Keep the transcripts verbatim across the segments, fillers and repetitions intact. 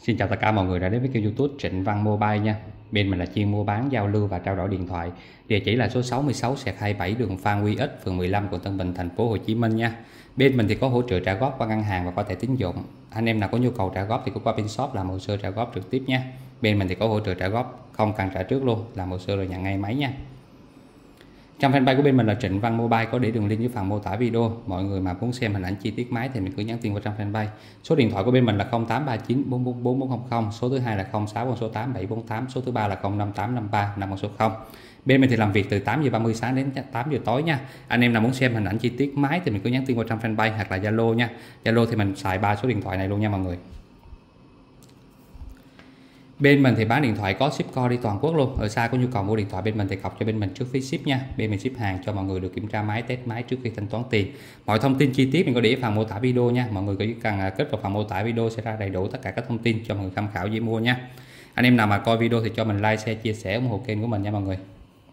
Xin chào tất cả mọi người đã đến với kênh YouTube Trịnh Văn Mobile nha. Bên mình là chuyên mua bán, giao lưu và trao đổi điện thoại. Địa chỉ là số sáu mươi sáu xẹt hai mươi bảy đường Phan Huy Ích, phường mười lăm, quận Tân Bình, thành phố Hồ Chí Minh nha. Bên mình thì có hỗ trợ trả góp qua ngân hàng và qua thẻ tín dụng. Anh em nào có nhu cầu trả góp thì cũng qua bên shop làm hồ sơ trả góp trực tiếp nha. Bên mình thì có hỗ trợ trả góp không cần trả trước luôn, làm hồ sơ rồi nhận ngay máy nha. Trong fanpage của bên mình là Trịnh Văn Mobile, có để đường link dưới phần mô tả video. Mọi người mà muốn xem hình ảnh chi tiết máy thì mình cứ nhắn tin vào trong fanpage. Số điện thoại của bên mình là không tám ba chín bốn bốn bốn bốn không không, số thứ hai là không sáu con số tám bảy bốn tám, số thứ ba là không năm tám năm ba năm con số không. Bên mình thì làm việc từ tám giờ ba mươi sáng đến tám giờ tối nha. Anh em nào muốn xem hình ảnh chi tiết máy thì mình cứ nhắn tin vào trong fanpage hoặc là Zalo nha. Zalo thì mình xài ba số điện thoại này luôn nha mọi người. Bên mình thì bán điện thoại có ship co đi toàn quốc luôn. Ở xa có nhu cầu mua điện thoại bên mình thì cọc cho bên mình trước phí ship nha. Bên mình ship hàng cho mọi người được kiểm tra máy, test máy trước khi thanh toán tiền. Mọi thông tin chi tiết mình có để phần mô tả video nha. Mọi người chỉ cần kết vào phần mô tả video sẽ ra đầy đủ tất cả các thông tin cho mọi người tham khảo dễ mua nha. Anh em nào mà coi video thì cho mình like, share, chia sẻ ủng hộ kênh của mình nha mọi người.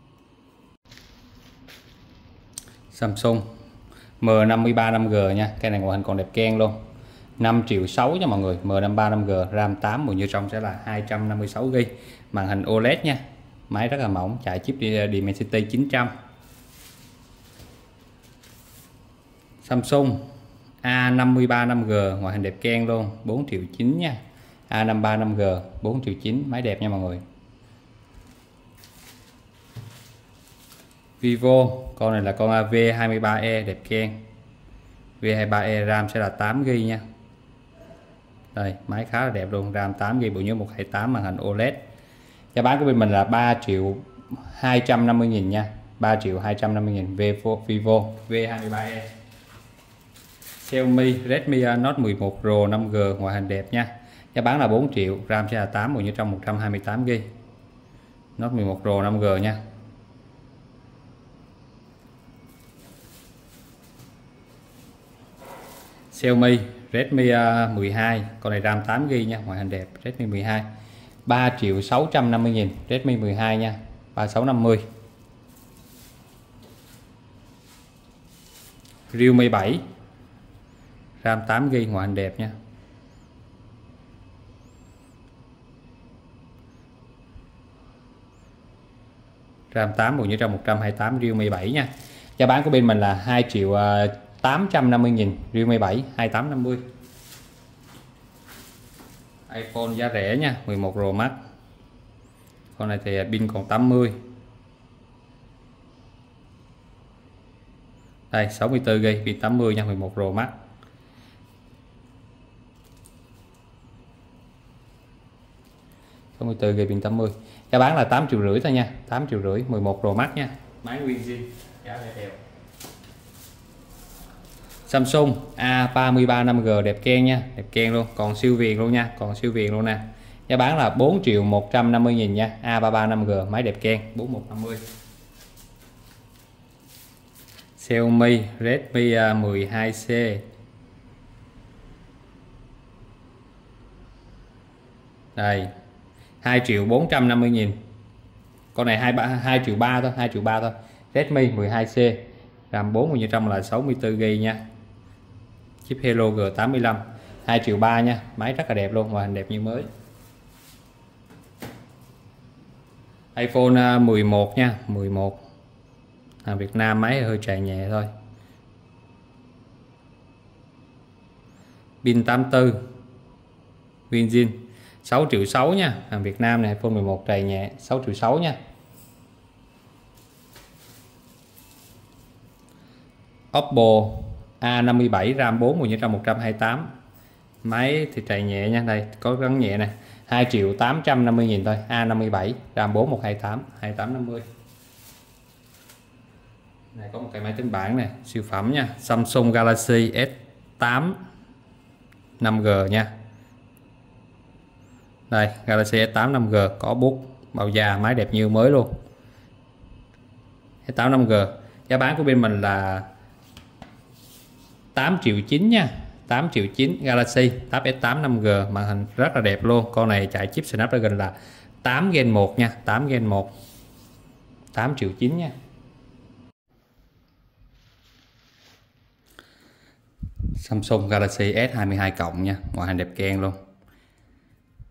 Samsung M năm ba năm G nha. Cái này ngoại hình còn đẹp keng luôn. năm triệu sáu nha mọi người. M năm ba năm G, RAM tám, bộ nhớ trong sẽ là hai trăm năm mươi sáu gi bi, màn hình ô led nha, máy rất là mỏng, chạy chip Dimensity chín trăm. Samsung A năm ba năm G, ngoại hình đẹp keng luôn, bốn triệu chín nha. A năm ba năm G, bốn triệu chín, máy đẹp nha mọi người. Vivo, con này là con V hai ba E đẹp keng. V hai ba E, RAM sẽ là tám gi bi nha. Đây, máy khá là đẹp luôn, RAM tám gi bi, bộ nhớ một trăm hai mươi tám, màn hình ô led. Giá bán của bên mình là ba triệu hai trăm năm mươi nghìn nha. ba triệu hai trăm năm mươi nghìn. Vivo, Vivo V hai ba E. Xiaomi Redmi Note mười một Pro năm G, ngoại hình đẹp nha. Giá bán là bốn triệu, RAM sẽ là tám, bộ nhớ trong một trăm hai mươi tám gi bi. Note mười một Pro năm G nha. Xiaomi Redmi mười hai, con này RAM tám gi bi nha, ngoại hình đẹp. Redmi mười hai ba triệu sáu trăm năm mươi nghìn. Redmi mười hai nha, ba sáu năm mươi. Realme bảy, RAM tám gi bi, ngoại hình đẹp nha. RAM tám, bộ nhớ trong một trăm hai mươi tám, Realme bảy nha. Giá bán của bên mình là hai triệu tám trăm năm mươi nghìn. Realme bảy hai tám năm mươi. iPhone giá rẻ nha, mười một Pro Max. Con này thì pin còn tám mươi. Đây, sáu mươi tư gi bi, pin tám mươi nha, mười một Pro Max. sáu mươi tư gi bi, pin tám mươi. Giá bán là tám triệu rưỡi thôi nha, tám triệu rưỡi, mười một Pro Max nha. Máy nguyên zin, giá rẻ đều. Samsung A ba ba năm G đẹp keng nha, đẹp keng luôn, còn siêu viền luôn nha, còn siêu viền luôn nè. Giá bán là bốn triệu một trăm năm mươi nghìn nha. A ba ba năm G, máy đẹp keng, bốn một năm mươi. Xiaomi Redmi mười hai C. Đây, hai triệu bốn trăm năm mươi nghìn. Con này hai triệu ba thôi, hai triệu ba thôi. Redmi mười hai C, RAM bốn như trong là sáu mươi tư gi bi nha. Chip Hello G tám mươi lăm, hai triệu ba nha, máy rất là đẹp luôn, và hình đẹp như mới. iPhone mười một nha, mười một. À, Việt Nam máy hơi chạy nhẹ thôi. Pin tám mươi tư. Pin zin sáu triệu sáu nha. Hàng Việt Nam này, iPhone mười một chạy nhẹ, sáu triệu sáu nha. Oppo A năm bảy, RAM bốn, bộ nhớ trong một trăm hai mươi tám. Máy thì chạy nhẹ nha, đây có gắn nhẹ nè, hai triệu tám trăm năm mươi nghìn thôi. A năm bảy, RAM bốn, một trăm hai mươi tám, hai tám năm mươi. Này có một cái máy tính bảng này, siêu phẩm nha, Samsung Galaxy S tám năm G nha. Đây, Galaxy S tám năm G, có bút, màu da, máy đẹp như mới luôn. S tám năm G, giá bán của bên mình là tám triệu chín nha, tám triệu chín. Galaxy Tab S tám năm G, màn hình rất là đẹp luôn. Con này chạy chip Snapdragon là tám gen một nha, tám gen một, tám triệu chín nha. Samsung Galaxy S hai mươi hai cộng nha, ngoại hình đẹp keng luôn.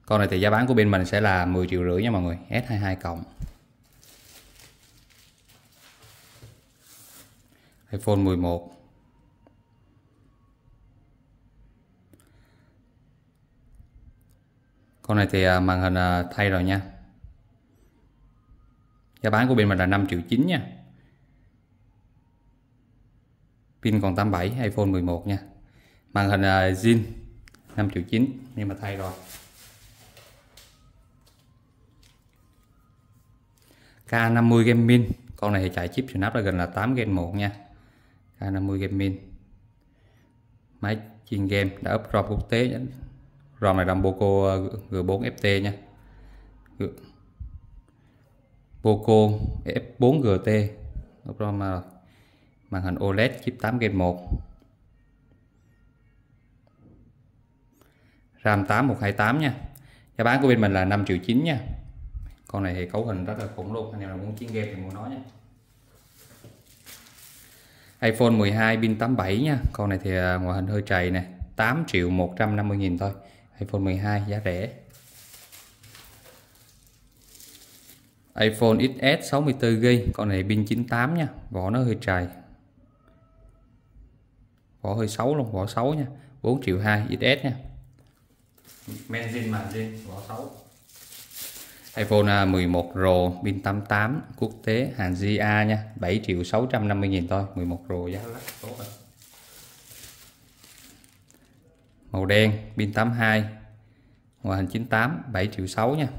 Con này thì giá bán của bên mình sẽ là mười triệu rưỡi nha mọi người, S hai mươi hai cộng. iPhone mười một. Con này thì màn hình thay rồi nha. Giá bán của bên mình là năm triệu chín nha. Pin còn tám mươi bảy, iPhone mười một nha. Màn hình zin năm triệu chín nhưng mà thay rồi. K năm mươi Gaming, con này thì chạy chip Snapdragon là tám Gen một nha. K năm mươi Gaming. Máy chuyên game đã up ROM quốc tế. ROM này là Poco G bốn F T nha. Poco F bốn G T. ROM rồi. Màn hình ô led chip tám Gen một. RAM tám một hai tám nha. Giá bán của bên mình là năm triệu chín nha. Con này thì cấu hình rất là khủng luôn, anh em nào muốn chiến game thì muốn nói nha. iPhone mười hai pin tám mươi bảy nha. Con này thì ngoại hình hơi trầy nè, tám triệu một trăm năm mươi nghìn thôi. iPhone mười hai giá rẻ. iPhone X S sáu mươi tư gi ga bai, con này pin chín mươi tám nha, vỏ nó hơi trầy. Vỏ hơi xấu luôn, vỏ xấu nha, bốn triệu hai X S nha. Men zin màn zin, vỏ xấu. iPhone mười một Pro pin tám mươi tám quốc tế hàng giê a nha, bảy triệu sáu trăm năm mươi nghìn thôi, mười một Pro giá rất tốt rồi. Màu đen pin tám mươi hai, ngoại hình chín mươi tám, bảy triệu sáu nha.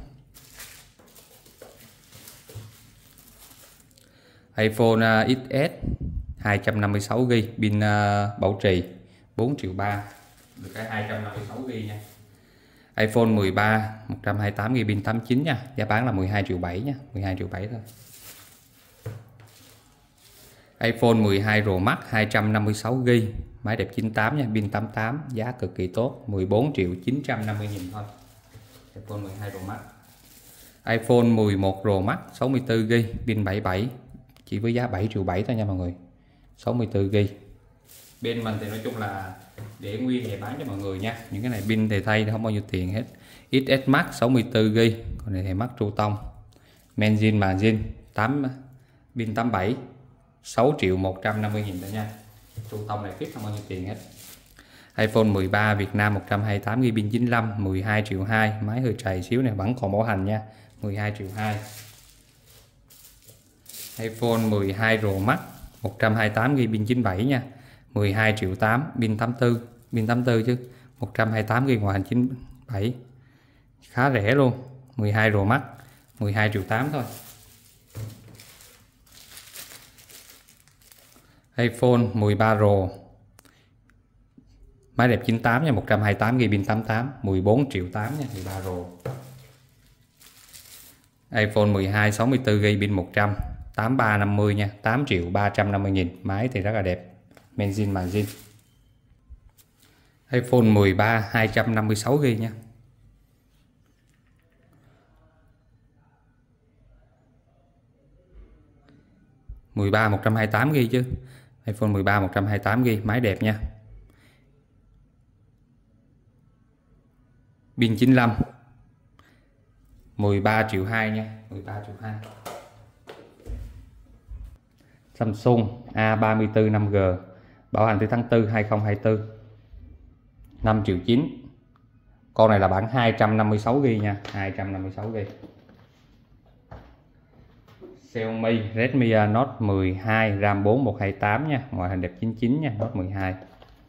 iPhone X S hai trăm năm mươi sáu gi ga bai, pin bảo trì bốn triệu ba, được cái hai trăm năm mươi sáu gi ga bai nha. iPhone mười ba một trăm hai mươi tám gi ga bai, pin tám mươi chín nha, giá bán là mười hai triệu bảy nha, mười hai triệu bảy thôi. iPhone mười hai Pro Max hai trăm năm mươi sáu gi ga bai, máy đẹp chín mươi tám nha, pin tám mươi tám, giá cực kỳ tốt, mười bốn triệu chín trăm năm mươi nghìn thôi. iPhone mười hai Pro Max. iPhone mười một Pro Max sáu mươi tư gi ga bai, pin bảy mươi bảy, chỉ với giá bảy triệu bảy thôi nha mọi người. sáu mươi tư gi ga bai. Bên mình thì nói chung là để nguyên để bán cho mọi người nha. Những cái này pin thì thay không bao nhiêu tiền hết. ích ét Max sáu mươi tư gi ga bai, còn này thì mắc tru tông. Men zin màn zin tám pin tám mươi bảy, sáu triệu một trăm năm mươi nghìn thôi nha. Tru tông này fit không bao nhiêu tiền hết. iPhone mười ba Việt Nam một trăm hai mươi tám gi ga bai, pin chín mươi lăm, mười hai triệu hai, máy hơi trầy xíu này, vẫn còn bảo hành nha, mười hai triệu hai. iPhone mười hai Pro Max một trăm hai mươi tám gi ga bai, pin chín mươi bảy nha, mười hai triệu tám, pin tám mươi tư, pin tám mươi tư chứ, một trăm hai mươi tám gi ga bai, ngoại hình chín mươi bảy, khá rẻ luôn. Mười hai Pro Max mười hai triệu tám thôi. iPhone mười ba Pro máy đẹp chín mươi tám nha, một trăm hai mươi tám gi ga bai, pin tám mươi tám, mười bốn triệu tám nha, mười ba Pro. iPhone mười hai sáu mươi tư gi ga bai, pin một trăm, tám ba năm mươi nha, tám triệu ba trăm năm mươi nghìn, máy thì rất là đẹp, men zin màn zin. iPhone mười ba hai trăm năm mươi sáu gi ga bai nha. mười ba một trăm hai mươi tám gi ga bai chứ. iPhone mười ba một trăm hai mươi tám gi ga bai, máy đẹp nha. Pin chín mươi lăm, mười ba triệu hai nha, mười ba triệu hai. Samsung A ba mươi tư năm G, bảo hành từ tháng tư hai nghìn không trăm hai mươi tư, năm triệu chín. Con này là bản hai trăm năm mươi sáu gi ga bai nha, hai trăm năm mươi sáu gi ga bai. Xiaomi Redmi Note mười hai, RAM bốn một hai tám nha, ngoại hình đẹp chín mươi chín nha, Note mười hai.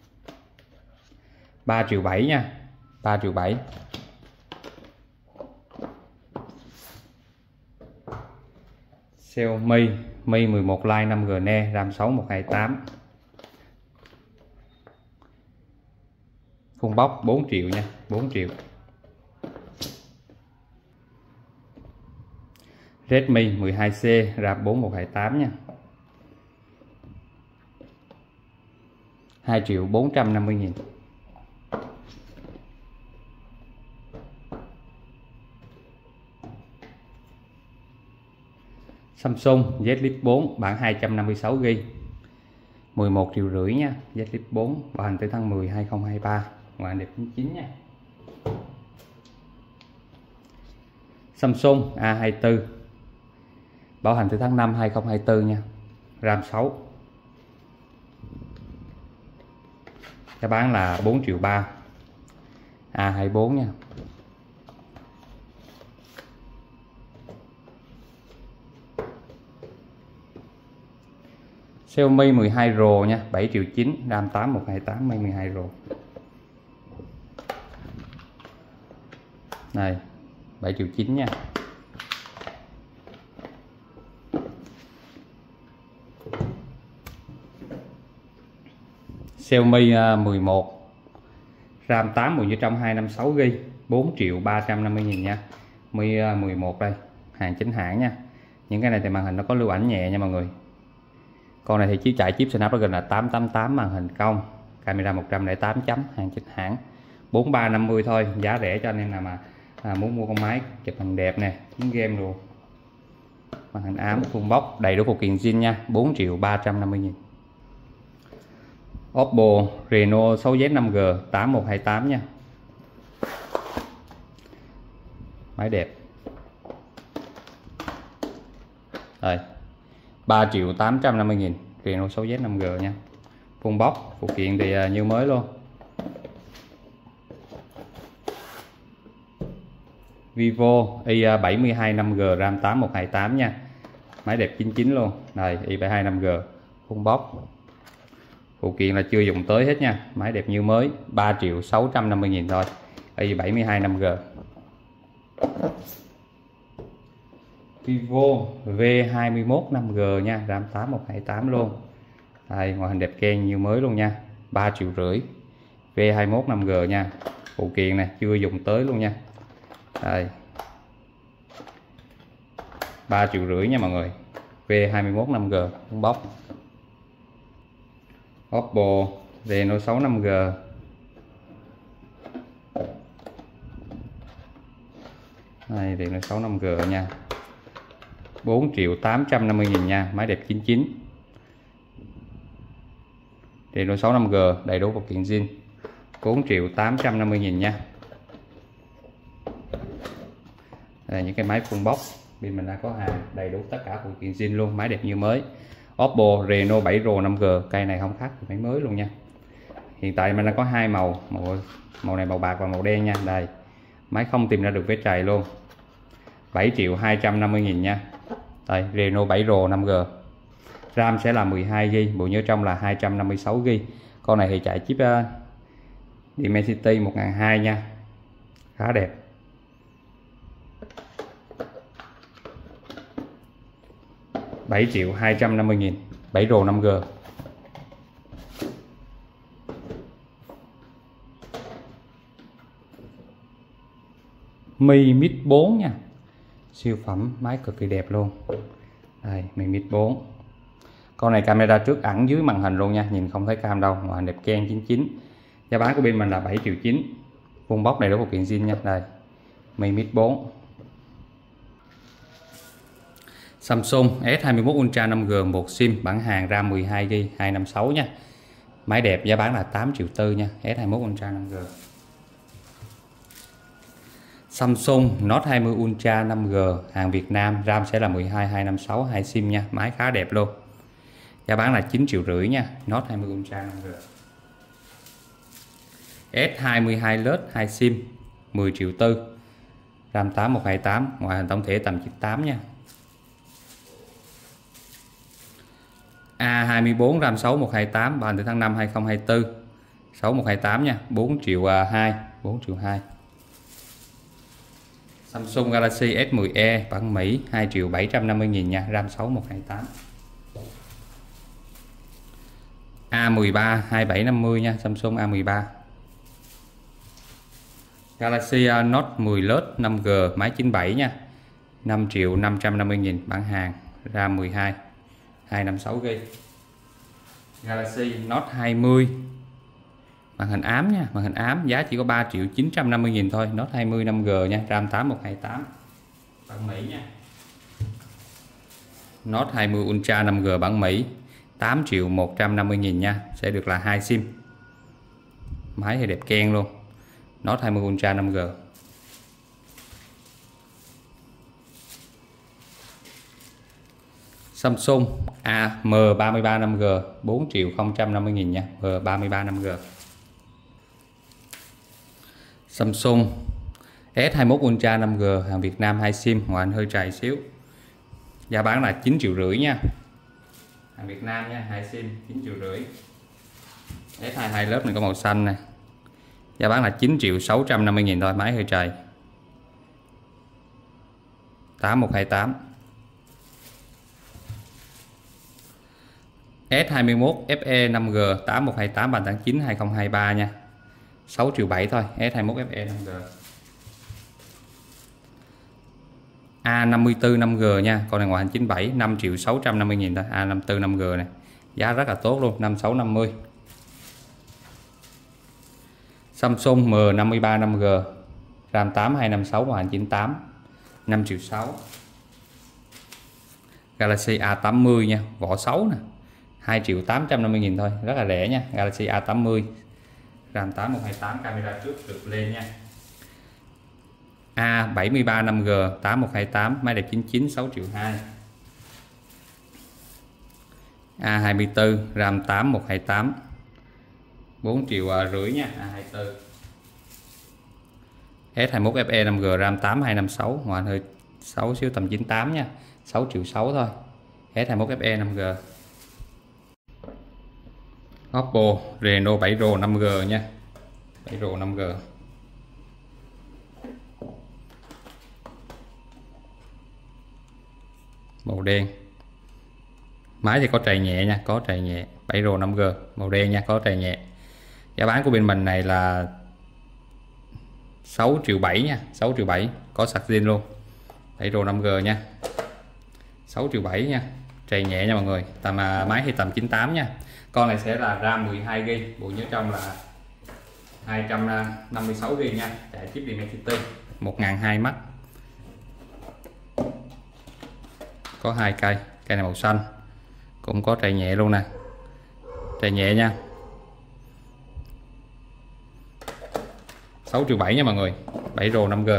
ba triệu bảy nha, ba triệu bảy. Xiaomi Mi mười một Lite năm G Ne, RAM sáu một hai tám. Full box bốn triệu nha, bốn triệu. Redmi mười hai C, RAM bốn một hai tám nha, hai triệu bốn trăm năm mươi nghìn. Samsung Z Flip bốn bản hai trăm năm mươi sáu gi ga bai, mười một triệu rưỡi nha, Z Flip bốn, bảo hành tới tháng mười hai nghìn không trăm hai mươi ba, ngoại hình đẹp chín mươi chín nha. Samsung A hai mươi tư, bảo hành từ tháng năm hai không hai tư nha, RAM sáu, giá bán là bốn triệu ba, A hai mươi bốn nha. Xiaomi mười hai Pro nha, bảy triệu chín, RAM tám một hai tám, mười hai Pro. Này, bảy triệu chín nha. Xiaomi mười một, RAM tám mười như trong hai trăm năm mươi sáu gi bi, bốn triệu ba trăm năm mươi nghìn nha. Mi mười một đây, hàng chính hãng nha. Những cái này thì màn hình nó có lưu ảnh nhẹ nha mọi người. Con này thì chiếu chạy chip Snapdragon là tám tám tám, màn hình cong, camera một trăm lẻ tám chấm, hàng chính hãng, bốn ba năm mươi thôi, giá rẻ cho anh em nào mà à, muốn mua con máy chụp hình đẹp nè, đánh game luôn. Màn hình ám full box, đầy đủ phụ kiện zin nha, bốn triệu ba trăm năm mươi nghìn. Oppo Reno sáu Z năm G tám một hai tám nha. Máy đẹp. Rồi, ba triệu tám trăm năm mươi nghìn, Reno sáu Z năm G nha. Full box, phụ kiện thì như mới luôn. Vivo i bảy mươi hai năm G RAM tám một hai tám nha. Máy đẹp chín chín luôn. Này, i bảy mươi hai năm G full box. Phụ kiện là chưa dùng tới hết nha, máy đẹp như mới, ba triệu sáu trăm năm mươi nghìn thôi. i bảy mươi hai năm G. Vivo V hai mươi mốt năm G nha, RAM tám một hai tám luôn. Đây, ngoại hình đẹp keng như mới luôn nha, ba triệu rưỡi. V hai mươi mốt năm G nha. Phụ kiện này chưa dùng tới luôn nha. Đây, ba triệu rưỡi nha mọi người. V hai mươi mốt năm G full box. Oppo Reno sáu năm G. Đây, Reno sáu năm G nha, bốn triệu tám trăm năm mươi nghìn nha, máy đẹp chín chín. Reno sáu năm G đầy đủ phụ kiện zin, bốn triệu tám trăm năm mươi nghìn nha. Đây là những cái máy full box, bên mình đã có hàng, đầy đủ tất cả phụ kiện zin luôn, máy đẹp như mới. Oppo Reno bảy Pro năm G, cây này không khác máy mới luôn nha. Hiện tại mình đã có hai màu, màu màu này màu bạc và màu đen nha. Đây, máy không tìm ra được vết trầy luôn, bảy triệu hai trăm năm mươi nghìn nha. Đây, Reno bảy Pro năm G, RAM sẽ là mười hai gi bi, bộ nhớ trong là hai trăm năm mươi sáu gi bi. Con này thì chạy chip uh, Dimensity một nghìn hai trăm nha, khá đẹp. bảy triệu hai trăm năm mươi nghìn, bảy Pro năm G. Mi Mix bốn nha, siêu phẩm, máy cực kỳ đẹp luôn. Đây, Mi Mix bốn. Con này camera trước ẩn dưới màn hình luôn nha, nhìn không thấy cam đâu, ngoại hình đẹp keng chín chín. Giá bán của bên mình là bảy triệu chín, full box đầy đủ phụ kiện zin nha. Đây, Mi Mix bốn. Samsung S hai mươi mốt Ultra năm G một sim, bản hàng, RAM mười hai gi bi, hai trăm năm mươi sáu nha. Máy đẹp, giá bán là tám triệu tư nha, S hai mươi mốt Ultra năm G. Samsung Note hai mươi Ultra năm G, hàng Việt Nam, RAM sẽ là mười hai, hai trăm năm mươi sáu, hai sim nha, máy khá đẹp luôn. Giá bán là chín triệu rưỡi nha, Note hai mươi Ultra năm G. S hai mươi hai Lite hai sim, mười triệu tư, RAM tám một hai tám, ngoại hình tổng thể tầm chín tám nha. A hai mươi bốn RAM sáu một hai tám, bảo hành từ tháng năm hai không hai tư, sáu một hai tám nha, bốn triệu hai, bốn triệu hai. Samsung Galaxy S mười e bản Mỹ, hai triệu bảy trăm năm mươi nghìn nha, RAM sáu một hai tám. A mười ba hai bảy năm mươi nha, Samsung A mười ba. Galaxy Note mười Lite năm G, máy chín bảy nha, năm triệu năm trăm năm mươi nghìn, bản hàng, RAM mười hai, hai trăm năm mươi sáu gi bi. Galaxy Note hai mươi, màn hình ám nha, màn hình ám, giá chỉ có ba triệu chín trăm năm mươi nghìn thôi. Note hai mươi năm G nha, RAM tám một hai tám, bản Mỹ nha. Note hai mươi Ultra năm G bản Mỹ, tám triệu một trăm năm mươi nghìn nha, sẽ được là hai sim. Máy thì đẹp keng luôn. Note hai mươi Ultra năm G. Samsung A M ba mươi ba năm G bốn triệu không trăm năm mươi nghìn nha, M ba mươi ba năm G. Samsung S hai mươi mốt Ultra năm G hàng Việt Nam hai sim, ngoại hình hơi trầy xíu. Giá bán là chín triệu rưỡi nha. Hàng Việt Nam nha, hai sim chín triệu rưỡi. S hai mươi hai lớp này có màu xanh nè. Giá bán là chín triệu sáu trăm năm mươi nghìn thôi, máy hơi trầy. tám một hai tám. S hai mươi mốt F E năm G tám một hai tám bản tháng chín hai không hai ba nha. sáu triệu bảy thôi, S hai mươi mốt F E năm G. A năm mươi tư năm G nha, con này ngoại hình chín bảy, năm triệu sáu trăm năm mươi nghìn thôi, A năm mươi tư năm G này. Giá rất là tốt luôn, năm sáu năm mươi. Samsung M năm mươi ba năm G RAM tám hai năm sáu, ngoại hình chín tám, năm triệu sáu. Galaxy A tám mươi nha, vỏ xấu nè, hai triệu tám trăm năm mươi nghìn thôi, rất là rẻ nha. Galaxy A tám mươi RAM tám một hai tám, camera trước được lên nha. A bảy mươi ba năm G tám một hai tám, máy đẹp chín chín, sáu triệu hai. A hai mươi tư RAM tám một hai tám, bốn triệu rưỡi nha. A hai mươi tư. S hai mươi mốt F E năm G RAM tám hai năm sáu, ngoại hình hơi xấu xíu, tầm chín tám nha, sáu triệu sáu thôi. S hai mươi mốt F E năm G. Oppo Reno bảy Pro năm G nha, bảy Pro năm G. Màu đen. Máy thì có trầy nhẹ nha, có trầy nhẹ. bảy Pro năm G màu đen nha, có trầy nhẹ. Giá bán của bên mình này là sáu triệu bảy nha, sáu triệu bảy, có sạc zin luôn. bảy Pro năm G nha, sáu triệu bảy nha, trầy nhẹ nha mọi người. Tầm à, máy thì tầm chín tám nha. Con này sẽ là RAM mười hai gi ga bai, bộ nhớ trong là hai trăm năm mươi sáu gi ga bai nha, chạy chip Dimensity một nghìn hai trăm mắc. Có hai cây, cây này màu xanh, cũng có trầy nhẹ luôn nè, trầy nhẹ nha. sáu triệu bảy nha mọi người, bảy Pro năm G.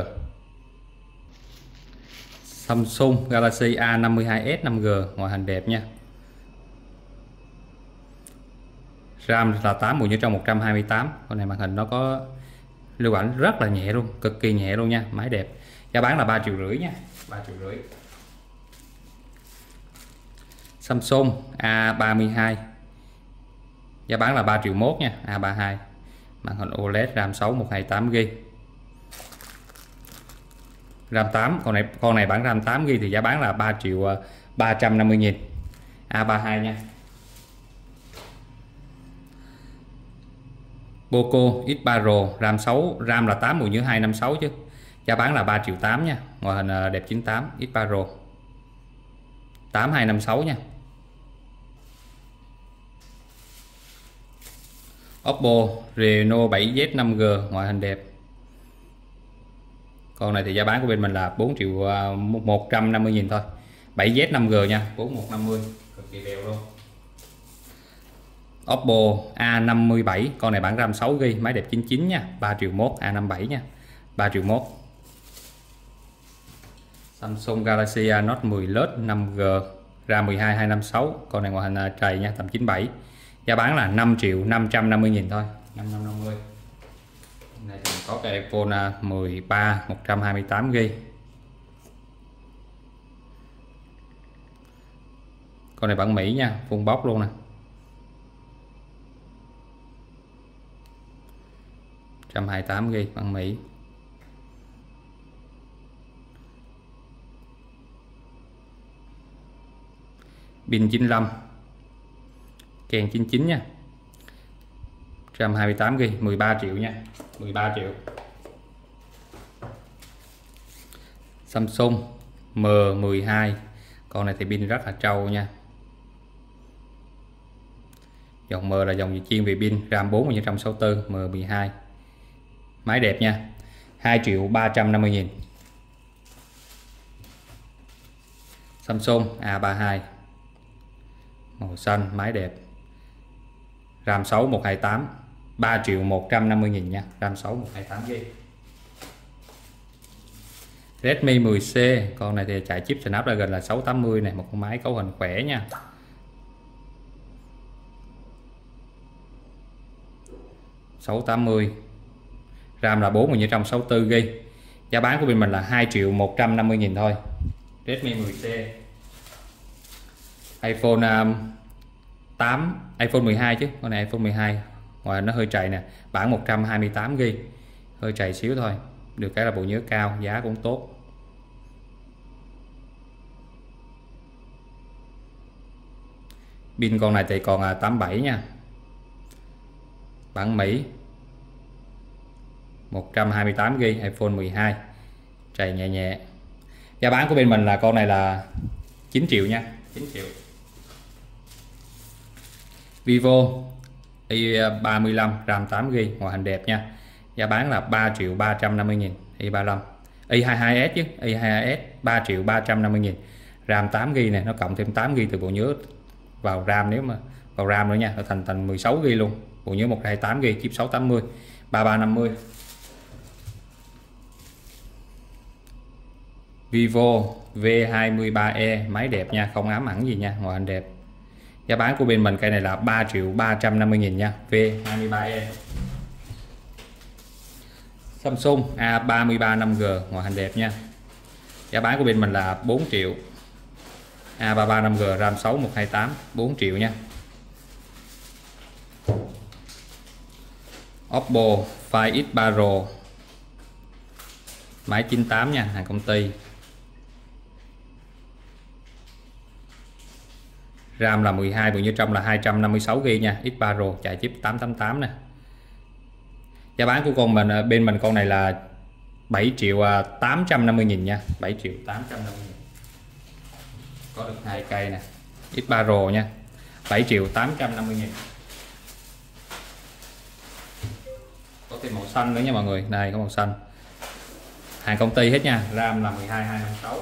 Samsung Galaxy A năm mươi hai S năm G, ngoại hình đẹp nha. RAM là tám, bộ nhớ trong một trăm hai mươi tám. Con này màn hình nó có lưu ảnh rất là nhẹ luôn, cực kỳ nhẹ luôn nha, máy đẹp. Giá bán là ba triệu rưỡi nha, ba triệu rưỡi. Samsung A ba mươi hai, giá bán là ba triệu mốt nha, A ba mươi hai, màn hình ô led, RAM sáu một trăm hai mươi tám gi ga bai. RAM tám, con này con này bản RAM tám gi ga bai thì giá bán là ba triệu ba trăm năm mươi nghìn, A ba mươi hai nha. Poco X ba Pro RAM sáu, RAM là tám, bộ nhớ hai năm sáu chứ. Giá bán là ba triệu tám nha, ngoại hình đẹp chín tám, X ba Pro tám hai năm sáu nha. Oppo Reno bảy Z năm G, ngoại hình đẹp. Con này thì giá bán của bên mình là bốn triệu một trăm năm mươi nghìn thôi, bảy Z năm G nha, bốn một năm mươi, cực kỳ đều luôn. Oppo A năm mươi bảy, con này bản RAM sáu gi ga bai, máy đẹp chín chín nha, ba triệu mốt, A năm mươi bảy nha, ba triệu mốt. Samsung Galaxy A Note mười led năm G, RAM mười hai hai năm sáu, con này ngoại hình trầy nha, tầm chín bảy. Giá bán là năm triệu năm trăm năm mươi nghìn thôi, năm trăm năm mươi. Này thì có cái iPhone mười ba một trăm hai mươi tám gi ga bai. Con này bản Mỹ nha, full box luôn nè. một trăm hai mươi tám gi ga bai bản Mỹ. Pin chín mươi lăm, kèn chín chín nha, một trăm hai mươi tám gi ga bai, mười ba triệu nha, mười ba triệu. Samsung M mười hai, con này thì pin rất là trâu nha. Dòng M là dòng chuyên về pin, RAM bốn một trăm sáu mươi tư, M mười hai, máy đẹp nha, hai triệu ba trăm năm mươi nghìn. Samsung A ba mươi hai, màu xanh, máy đẹp, RAM sáu một trăm hai mươi tám, ba triệu một trăm năm mươi nghìn nha, RAM sáu một trăm hai mươi tám gi ga bai. Redmi mười C, con này thì chạy chip Snapdragon là sáu tám mươi này, một con máy cấu hình khỏe nha. sáu tám mươi, RAM là bốn nghìn sáu mươi tư gi-ga-bai. Giá bán của bên mình là hai triệu một trăm năm mươi nghìn thôi. Redmi mười C. iPhone um, tám, iPhone mười hai chứ, con này iPhone mười hai. Ngoài nó hơi trầy nè, bản một trăm hai mươi tám gi-ga-bai, hơi trầy xíu thôi. Được cái là bộ nhớ cao, giá cũng tốt. Pin con này thì còn là tám mươi bảy nha. Bản Mỹ, một trăm hai mươi tám gi-ga-bai, iPhone mười hai, trầy nhẹ nhẹ. Giá bán của bên mình là con này là chín triệu nha, chín triệu. Vivo i ba mươi lăm, RAM tám gi-ga-bai, ngoại hình đẹp nha. Giá bán là ba triệu ba trăm năm mươi nghìn. i ba mươi lăm, i hai mươi hai S chứ, i hai mươi hai S ba triệu ba trăm năm mươi nghìn. RAM tám gi-ga-bai này, nó cộng thêm tám gi-ga-bai từ bộ nhớ vào RAM, nếu mà vào RAM nữa nha, nó thành thành mười sáu gi-ga-bai luôn. Bộ nhớ một trăm hai mươi tám gi-ga-bai, chip sáu tám mươi, ba ba năm mươi. Vivo V hai mươi ba E, máy đẹp nha, không ám ảnh gì nha, ngoại hình đẹp. Giá bán của bên mình cây này là ba triệu ba trăm năm mươi nghìn nha, V hai mươi ba E. Samsung A ba mươi ba năm G, ngoại hình đẹp nha. Giá bán của bên mình là bốn triệu. A ba mươi ba năm G, RAM sáu một hai tám, bốn triệu nha. Oppo Find X ba Pro, máy chín tám nha, hàng công ty. RAM là mười hai, bộ nhớ trong là hai trăm năm mươi sáu gi-ga-bai nha, X ba Pro, chạy chip tám tám tám nè. Giá bán của con mình bên mình con này là bảy triệu tám trăm năm mươi nghìn nha, bảy triệu tám trăm năm mươi nghìn. Có được hai cây nè, X ba Pro nha, bảy triệu tám trăm năm mươi nghìn. Có thêm màu xanh nữa nha mọi người, đây có màu xanh. Hàng công ty hết nha, RAM là mười hai hai năm sáu.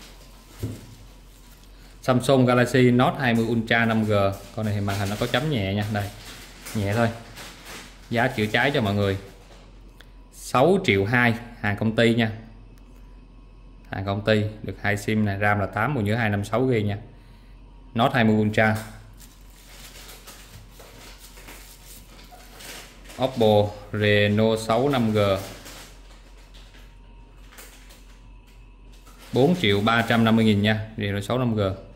Samsung Galaxy Note hai mươi Ultra năm G, con này thì màn hình nó có chấm nhẹ nha, đây nhẹ thôi. Giá chữa cháy cho mọi người sáu triệu hai, hàng công ty nha, hàng công ty, được hai sim này, RAM là tám, bộ nhớ hai trăm năm mươi sáu gi-ga-bai nha. Note hai mươi Ultra. Oppo Reno sáu năm G, bốn triệu ba trăm năm mươi nghìn nha, Reno sáu năm G.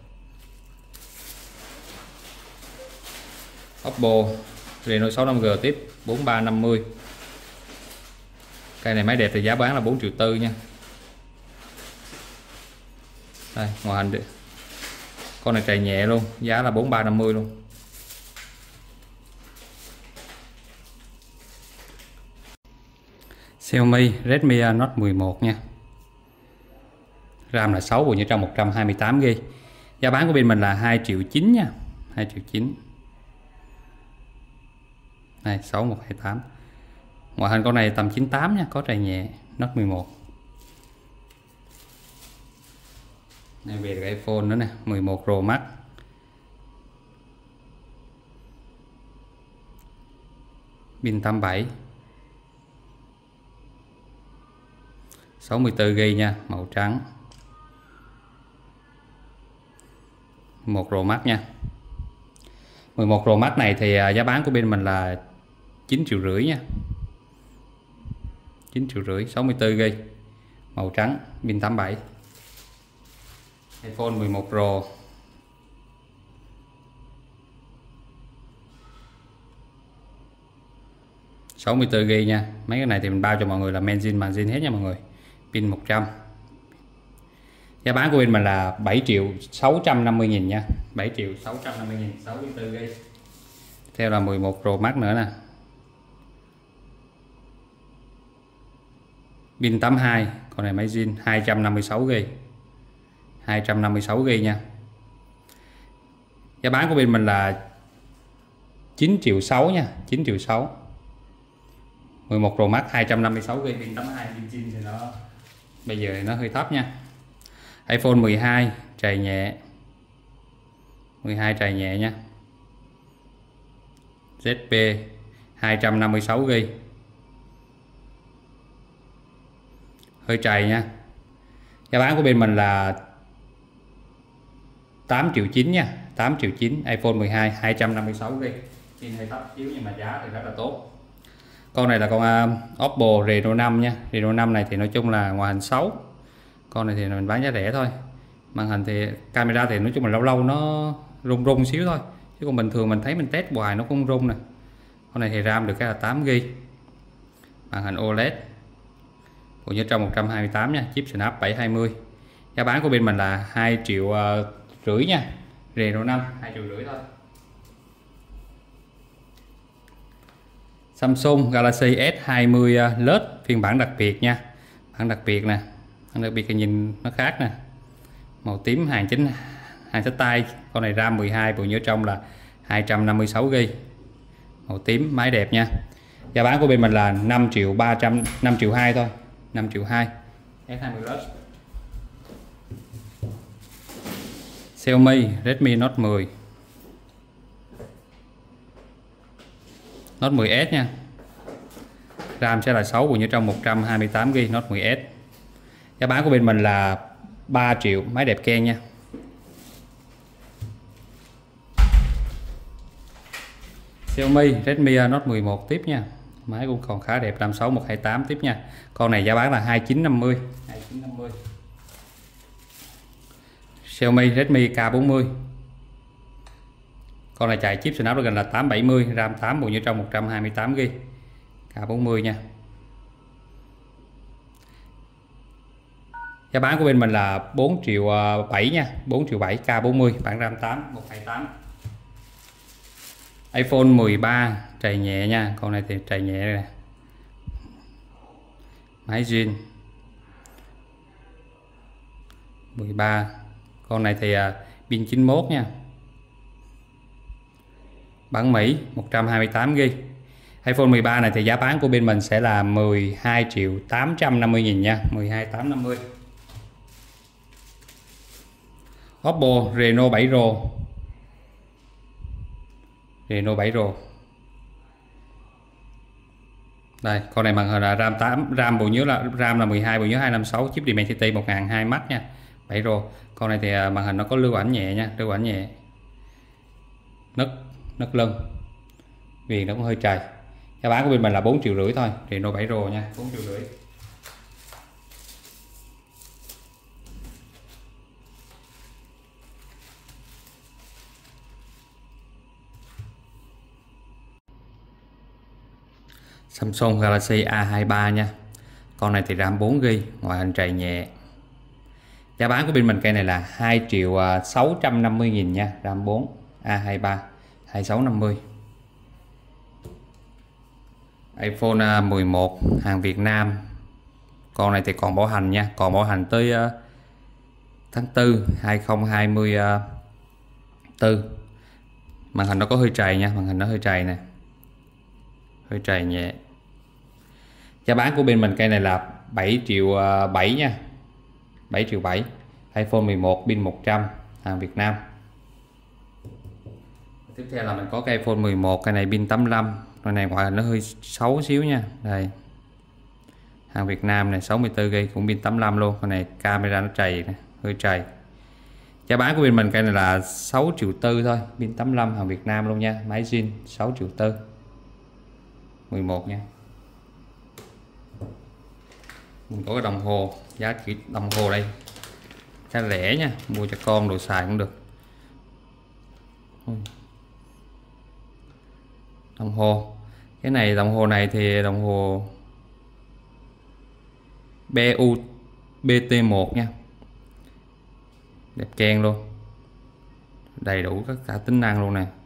Oppo Reno sáu năm G tiếp, bốn ba năm mươi. Cây này máy đẹp thì giá bán là bốn triệu tư nha. Đây, ngoại hình con này trầy nhẹ luôn, giá là bốn ba năm mươi luôn. Xiaomi Redmi Note mười một nha. RAM là sáu, bộ nhớ trong một trăm hai mươi tám gi-ga-bai. Giá bán của bên mình là hai triệu chín nha, hai triệu chín. Này, sáu một hai tám. Ngoại hình con này tầm chín tám nha, có trầy nhẹ, Note mười một. Này về được iPhone nữa nè, mười một Pro Max. Pin tám mươi bảy. sáu mươi tư gi-ga-bai nha, màu trắng. mười một Pro Max nha. mười một Pro Max này thì giá bán của bên mình là chín triệu rưỡi nha. chín triệu rưỡi, sáu mươi tư gi-ga-bai, màu trắng, pin tám mươi bảy. iPhone mười một Pro. sáu mươi tư gi-ga-bai nha. Mấy cái này thì mình bao cho mọi người là men zin màn zin hết nha mọi người. Pin một trăm. Giá bán của bên mình là bảy triệu sáu trăm năm mươi nghìn nha, bảy triệu sáu trăm năm mươi nghìn, sáu mươi tư gi-ga-bai. Theo là mười một Pro Max nữa nè. Pin tám mươi hai, con này máy zin, hai trăm năm mươi sáu gi-ga-bai. hai trăm năm mươi sáu gi-ga-bai nha. Giá bán của bên mình là chín triệu sáu nha, chín triệu sáu. mười một Pro Max hai trăm năm mươi sáu gi-ga-bai, pin tám mươi hai, pin zin thì nó bây giờ thì nó hơi thấp nha. iPhone mười hai trầy nhẹ, mười hai trầy nhẹ nha. Z P hai trăm năm mươi sáu gi-ga-bai, hơi trầy nha. Giá bán của bên mình là tám triệu chín nha, tám triệu chín, iPhone mười hai hai trăm năm mươi sáu gi bi. Pin hơi thấp xíu nhưng mà giá thì rất là tốt. Con này là con uh, Oppo Reno năm nha. Reno năm này thì nói chung là ngoại hình xấu. Con này thì mình bán giá rẻ thôi. Màn hình thì camera thì nói chung là lâu lâu nó rung rung xíu thôi. Chứ còn bình thường mình thấy mình test hoài nó cũng rung nè. Con này thì RAM được cái là tám gi bi. Màn hình ô led. Bộ nhớ trong một trăm hai mươi tám nha, chip Snap bảy hai mươi. Giá bán của bên mình là hai triệu rưỡi nha. Reno năm hai triệu rưỡi thôi. Samsung Galaxy S hai mươi lờ e đê phiên bản đặc biệt nha. Bản đặc biệt nè, bản đặc biệt thì nhìn nó khác nè. Màu tím, hàng chính, hàng xách tay. Con này RAM mười hai, bộ nhớ trong là hai trăm năm mươi sáu gi bi. Màu tím, máy đẹp nha. Giá bán của bên mình là năm triệu ba trăm, năm triệu hai thôi, năm triệu hai. S hai mươi lờ e đê. Xiaomi Redmi Note mười. Note mười S nha. RAM sẽ là sáu, bộ nhớ trong một trăm hai mươi tám gi bi, Note mười S. Giá bán của bên mình là ba triệu, máy đẹp keng nha. Xiaomi Redmi Note mười một tiếp nha. Máy cũng còn khá đẹp, RAM sáu một hai tám tiếp nha. Con này giá bán là hai chín năm mươi, hai chín năm mươi. Xiaomi Redmi K bốn mươi. Con này chạy chip Snapdragon là tám bảy mươi, RAM tám, bộ nhớ trong một trăm hai mươi tám gi bi. K bốn mươi nha. Giá bán của bên mình là bốn triệu bảy nha, bốn triệu bảy, K bốn mươi, bản RAM tám một hai tám. iPhone mười ba trầy nhẹ nha, con này thì trầy nhẹ nè. Máy zin. mười ba. Con này thì pin chín mươi mốt nha. Bản Mỹ một trăm hai mươi tám gi bi. iPhone mười ba này thì giá bán của bên mình sẽ là mười hai triệu tám trăm năm mươi nghìn nha, mười hai tám trăm năm mươi. Oppo Reno bảy Pro. Reno bảy Pro. Đây, con này màn hình là RAM tám, RAM bộ nhớ là RAM là mười hai, bộ nhớ hai năm sáu, chip Dimensity một nghìn hai trăm Max nha. bảy Pro. Con này thì màn hình nó có lưu ảnh nhẹ nha, lưu ảnh nhẹ. Nứt, nứt lưng. Viền nó cũng hơi trầy. Giá bán của bên mình là bốn triệu rưỡi thôi, Reno bảy Pro nha, bốn triệu rưỡi. Samsung Galaxy A hai mươi ba nha. Con này thì RAM bốn gi bi, ngoại hình trầy nhẹ. Giá bán của bên mình cây này là hai triệu sáu trăm năm mươi nghìn nha, RAM bốn A hai mươi ba hai sáu năm mươi. iPhone mười một hàng Việt Nam. Con này thì còn bảo hành nha, còn bảo hành tới tháng tư hai không hai tư. Màn hình nó có hơi trầy nha, màn hình nó hơi trầy nè. Hơi trầy nhẹ. Giá bán của bên mình cây này là bảy triệu bảy nha, bảy triệu bảy. iPhone mười một pin một trăm hàng Việt Nam. Tiếp theo là mình có cái iPhone mười một, cái này pin tám mươi lăm. Con này ngoại hình nó hơi xấu xíu nha. Đây. Hàng Việt Nam này sáu mươi tư gi bi cũng pin tám mươi lăm luôn. Con này camera nó trầy nè, hơi trầy. Giá bán của bên mình cái này là sáu triệu tư thôi, pin tám mươi lăm hàng Việt Nam luôn nha, máy zin sáu triệu tư. mười một nha. Mình có cái đồng hồ, giá chỉ đồng hồ đây giá rẻ nha, mua cho con đồ xài cũng được. Đồng hồ, cái này đồng hồ này thì đồng hồ bê u bê tê một nha, đẹp keng luôn, đầy đủ tất cả tính năng luôn nè.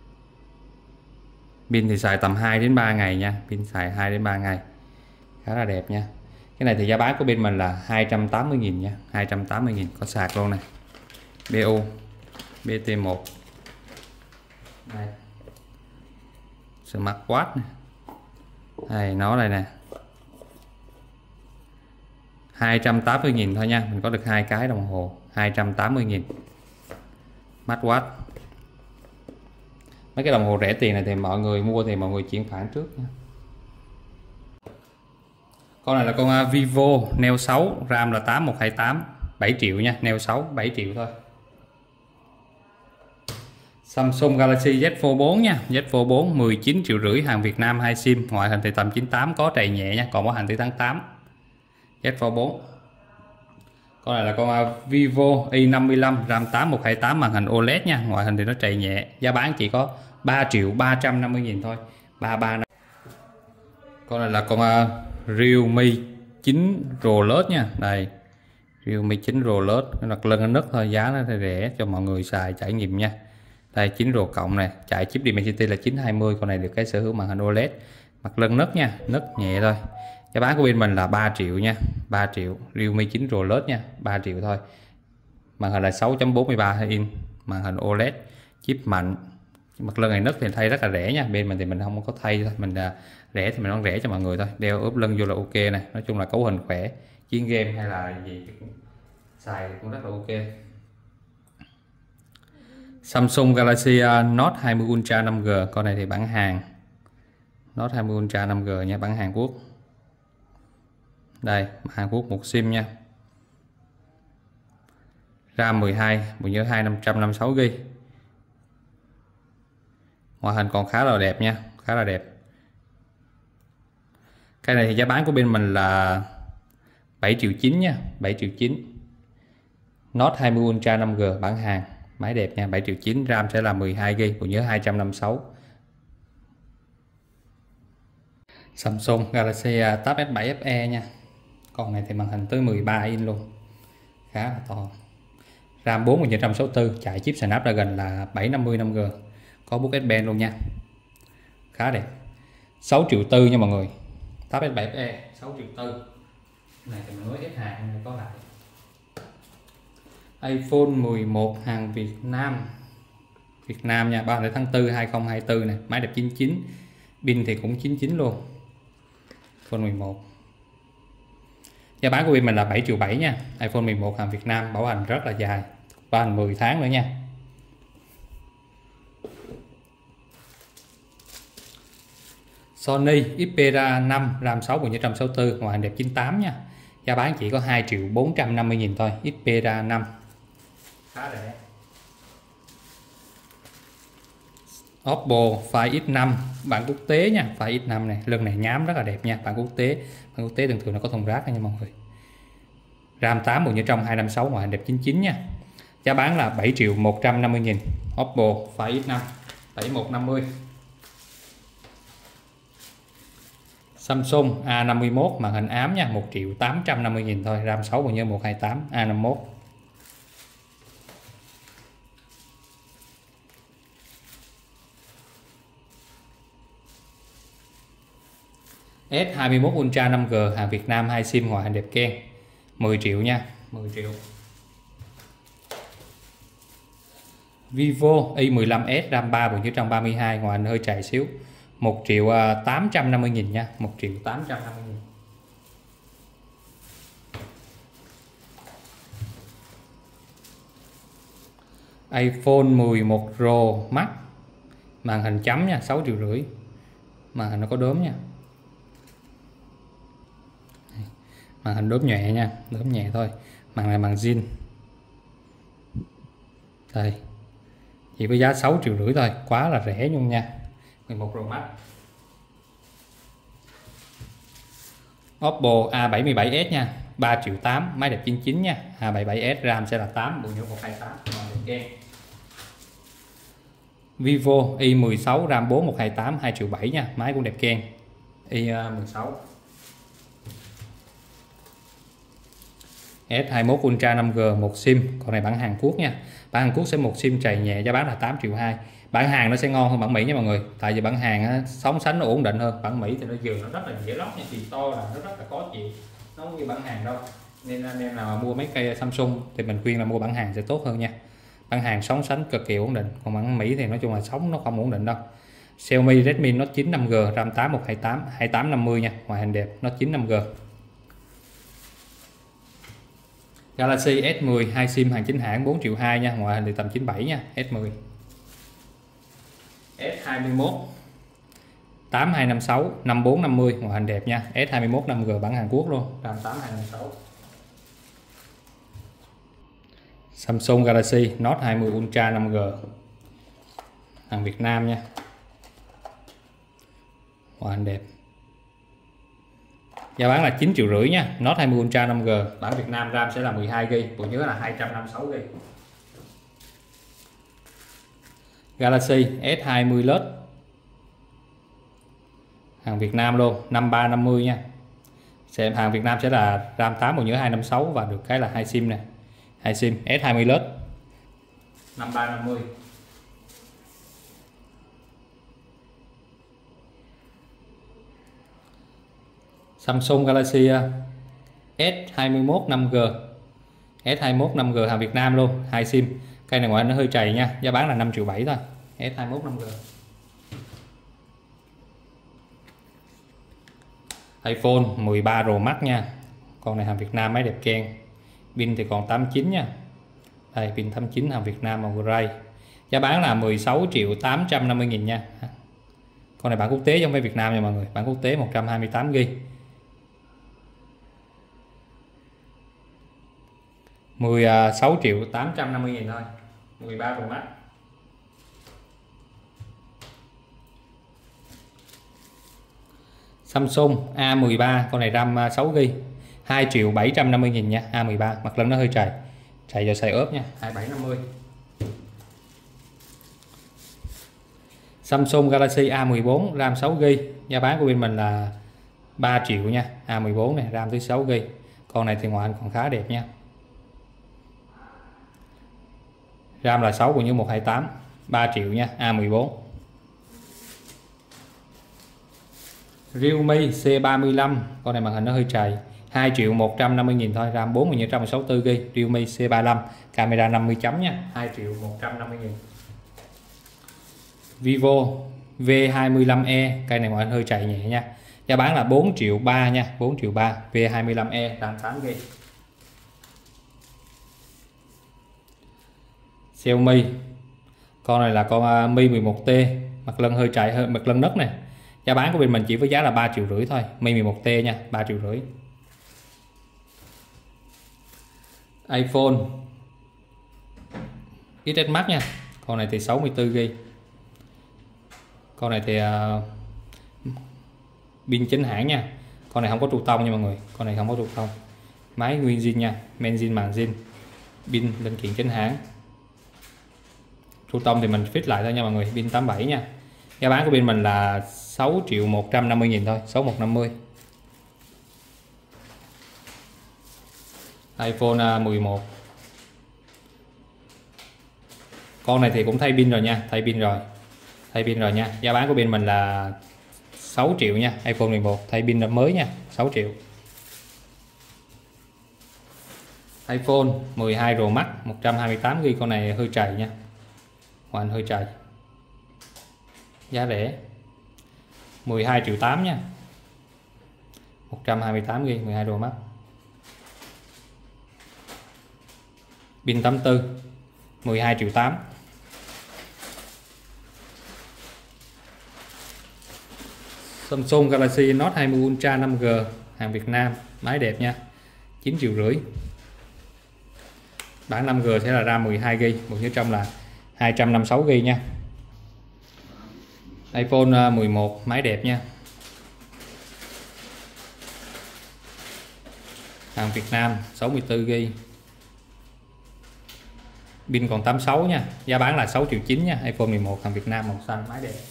Pin thì xài tầm hai đến ba ngày nha, pin xài hai đến ba ngày, khá là đẹp nha. Cái này thì giá bán của bên mình là hai trăm tám mươi nghìn nha, hai trăm tám mươi nghìn có sạc luôn này. bê u bê tê một. Đây. Smartwatch này. Đây, nó đây nè. hai trăm tám mươi nghìn thôi nha, mình có được hai cái đồng hồ, hai trăm tám mươi nghìn. Smartwatch. Mấy cái đồng hồ rẻ tiền này thì mọi người mua thì mọi người chuyển khoản trước nha. Con này là con uh, Vivo Neo sáu, RAM là tám một hai tám, bảy triệu nha, Neo sáu bảy triệu thôi. Samsung Galaxy Z Fold bốn nha, Z Fold bốn mười chín triệu rưỡi, hàng Việt Nam, hai sim, ngoại hình thì tầm chín tám, có trầy nhẹ nha, còn có hàng tới tháng tám. Z Fold bốn. Con này là con uh, Vivo Y năm mươi lăm, RAM tám một hai tám, màn hình ô led nha, ngoại hình thì nó trầy nhẹ, giá bán chỉ có ba triệu ba trăm năm mươi nghìn thôi, ba ba năm. Con này là con uh, Realme chín Pro Plus nha, đây Realme chín Pro Plus, đặt lưng nó nứt thôi, giá nó rẻ cho mọi người xài trải nghiệm nha. Đây chín Pro cộng này, chạy chip Dimensity là chín hai mươi, con này được cái sở hữu màn hình ô led, mặt lưng nứt nha, nứt nhẹ thôi. Giá bán của bên mình là ba triệu nha, ba triệu, Realme chín Pro Plus nha, ba triệu thôi. Màn hình là sáu chấm bốn mươi ba inch, màn hình ô led, chip mạnh. Mặt lưng này nứt thì thay rất là rẻ nha, bên mình thì mình không có thay thôi, mình là rẻ thì mình bán rẻ cho mọi người thôi, đeo ốp lưng vô là ok này, nói chung là cấu hình khỏe, chiến game hay là gì xài cũng rất là ok. Samsung Galaxy Note hai mươi Ultra năm G, con này thì bản hàng Note hai mươi Ultra năm G nha, bản Hàn Quốc. Đây, Hàn Quốc một sim nha. RAM mười hai, bộ nhớ hai năm trăm năm mươi sáu gi bi. Ngoại hình còn khá là đẹp nha, khá là đẹp. Cái này thì giá bán của bên mình là bảy triệu chín nha, bảy triệu chín. Note hai mươi Ultra năm G bản Hàn, máy đẹp nha, bảy triệu chín, RAM sẽ là mười hai gi bi, bộ nhớ hai trăm năm mươi sáu. Samsung Galaxy Tab S bảy ép e nha. Con này thì màn hình tới mười ba inch luôn, khá là to. RAM bốn nghìn chín trăm sáu mươi tư, chạy chip Snapdragon là bảy năm mươi năm G, có bút S Pen luôn nha, khá đẹp. sáu triệu tư nha mọi người, Tab S bảy ép e sáu triệu tư. Này thì mình mới hết hàng này, có lại. iPhone mười một hàng Việt Nam, Việt Nam nha, ba mươi tháng tư hai không hai tư này, máy đẹp chín chín, pin thì cũng chín chín luôn. iPhone mười một. Giá bán của bên mình là bảy triệu bảy nha, iPhone mười một hàng Việt Nam, bảo hành rất là dài, bảo hành mười tháng nữa nha. Sony Xperia năm, RAM sáu nghìn chín trăm sáu mươi tư, ngoại hình đẹp chín tám nha. Giá bán chỉ có hai triệu bốn trăm năm mươi nghìn thôi, Xperia năm. Khá rẻ. Oppo Find X năm, bản quốc tế nha, Find X năm này, lưng này nhám rất là đẹp nha, bản quốc tế. Bản quốc tế thường thường nó có thùng rác nha mọi người. RAM tám bộ nhớ trong hai năm sáu, ngoại hình đẹp chín chín nha. Giá bán là bảy triệu một trăm năm mươi nghìn, Oppo Find X năm, bảy một năm mươi. Samsung A năm mươi mốt màn hình ám nha, một triệu tám trăm năm mươi nghìn thôi, RAM sáu bộ nhớ một hai tám, A năm mươi mốt. S hai mươi mốt Ultra năm G hàng Việt Nam, hai sim, ngoại hình đẹp keng, mười triệu nha, mười triệu. Vivo Y mười lăm S, RAM ba bộ nhớ trong ba mươi hai, ngoại hình hơi trầy xíu, một triệu tám trăm năm mươi nghìn nha, một triệu tám trăm năm mươi nghìn. iPhone mười một Pro Max, màn hình chấm nha, sáu triệu rưỡi, màn hình nó có đốm nha, màn hình đốm nhẹ nha, đốm nhẹ thôi, màn này màn zin. Đây, chỉ với giá sáu triệu rưỡi thôi, quá là rẻ luôn nha. mười một Pro Max. Oppo A bảy mươi bảy S nha, ba triệu tám, máy đẹp chín chín nha, A bảy mươi bảy S, RAM sẽ là tám, bộ nhớ một hai tám. Vivo Y mười sáu, RAM bốn một hai tám, hai triệu bảy nha, máy cũng đẹp keng. Y mười sáu. S hai mươi mốt Ultra năm G một sim, con này bản Hàn Quốc nha. Bản Hàn Quốc sẽ một sim trầy nhẹ, giá bán là tám triệu hai. Bản Hàn nó sẽ ngon hơn bản Mỹ nha mọi người. Tại vì bản Hàn á, sóng sánh nó ổn định hơn. Bản Mỹ thì nó giường nó rất là dễ lóc nha, thì to là nó rất là khó chịu. Nó không như bản Hàn đâu. Nên anh em nào mà mua mấy cây Samsung thì mình khuyên là mua bản Hàn sẽ tốt hơn nha. Bản Hàn sóng sánh cực kỳ ổn định, còn bản Mỹ thì nói chung là sóng nó không ổn định đâu. Xiaomi Redmi Note chín năm G, RAM tám một hai tám, hai tám năm mươi nha, ngoại hình đẹp, Note chín năm G. Galaxy S mười, hai sim hàng chính hãng, bốn triệu hai nha, ngoại hình thì tầm chín bảy nha, S mười. S hai mươi mốt tám hai năm sáu năm bốn năm mươi, ngoại hình đẹp nha. S hai mươi mốt năm G bản Hàn Quốc luôn, RAM tám hai năm sáu. Samsung Galaxy Note hai mươi Ultra năm G hàng Việt Nam nha, ngoại hình đẹp. Giá bán là chín triệu rưỡi nha. Note hai mươi Ultra năm G bản Việt Nam, RAM sẽ là mười hai gi ga bai, bộ nhớ là hai trăm năm mươi sáu gi ga bai. Galaxy S hai mươi Plus hàng Việt Nam luôn, năm ba năm mươi nha. Sẽ hàng Việt Nam sẽ là RAM tám, bộ nhớ hai năm sáu và được cái là hai sim nè. Hai sim S hai mươi Plus năm ba năm mươi. Samsung Galaxy S hai mươi mốt năm G S hai mươi mốt năm G hàng Việt Nam luôn, hai sim. Cây này ngoại nó hơi chày nha, giá bán là năm triệu bảy thôi. S hai mươi mốt năm G. iPhone mười ba Pro Max nha, con này hàng Việt Nam, máy đẹp keng. Pin thì còn tám mươi chín nha. Đây, pin tám mươi chín hàng Việt Nam màu gray. Giá bán là mười sáu triệu tám trăm năm mươi nghìn nha. Con này bản quốc tế chứ không phải Việt Nam nha mọi người, bản quốc tế một trăm hai mươi tám gi ga bai. mười sáu triệu tám trăm năm mươi nghìn thôi. mười ba Pro Max. Samsung A mười ba, con này RAM sáu gi ga bai, hai triệu bảy trăm năm mươi nghìn nha. A mười ba, mặt lưng nó hơi chày, chạy do xài ốp nha, hai bảy năm mươi. Samsung Galaxy A mười bốn RAM sáu gi ga bai, giá bán của bên mình là ba triệu nha. A mười bốn này, RAM tới sáu gi ga bai. Con này thì ngoại hình còn khá đẹp nha. RAM là sáu cũng như một hai tám, ba triệu nha. A mười bốn. Realme C ba mươi lăm, con này màn hình nó hơi chày, hai triệu một trăm năm mươi nghìn thôi, RAM bốn nghìn không trăm sáu mươi tư gi ga bai. Realme C ba mươi lăm, camera năm mươi chấm nha, hai triệu một trăm năm mươi nghìn. Vivo V hai mươi lăm e, cây này ngoại hình hơi chày nhẹ nha, giá bán là bốn triệu ba nha, bốn triệu ba. V hai mươi lăm e, RAM tám gi ga bai. Xiaomi, con này là con Mi mười một T, mặt lưng hơi chày, hơi mặt lưng nấc này. Giá bán của bên mình chỉ với giá là ba triệu rưỡi thôi. Mi mười một T nha, ba triệu rưỡi. iPhone ích ét Max nha, con này thì sáu mươi tư gi ga bai. Con này thì uh, pin chính hãng nha. Con này không có trụ tông nha mọi người, con này không có trụ tông. Máy nguyên zin nha, men zin màng zin. Pin linh kiện chính hãng. Trụ tông thì mình fit lại thôi nha mọi người, pin tám mươi bảy nha. Giá bán của bên mình là sáu triệu một trăm năm mươi nghìn thôi, sáu một năm mươi. iPhone mười một, con này thì cũng thay pin rồi nha, thay pin rồi, thay pin rồi nha. Giá bán của bên mình là sáu triệu nha. iPhone mười một thay pin mới nha, sáu triệu. iPhone mười hai Pro Max một trăm hai mươi tám gi ga bai, con này hơi chày nha, ngoại hình hơi chày, giá rẻ mười hai triệu tám nha, một trăm hai mươi tám gi ga bai, mười hai Pro Max. Pin tám mươi tư, mười hai triệu tám. Samsung Galaxy Note hai mươi Ultra năm G hàng Việt Nam, máy đẹp nha, chín triệu rưỡi. Bản năm G sẽ là RAM mười hai gi ga bai, bộ nhớ trong là hai trăm năm mươi sáu gi ga bai nha. iPhone mười một, máy đẹp nha, hàng Việt Nam, sáu mươi tư gi ga bai. Pin còn tám mươi sáu nha, giá bán là sáu triệu chín nha. iPhone mười một hàng Việt Nam, màu xanh, máy đẹp.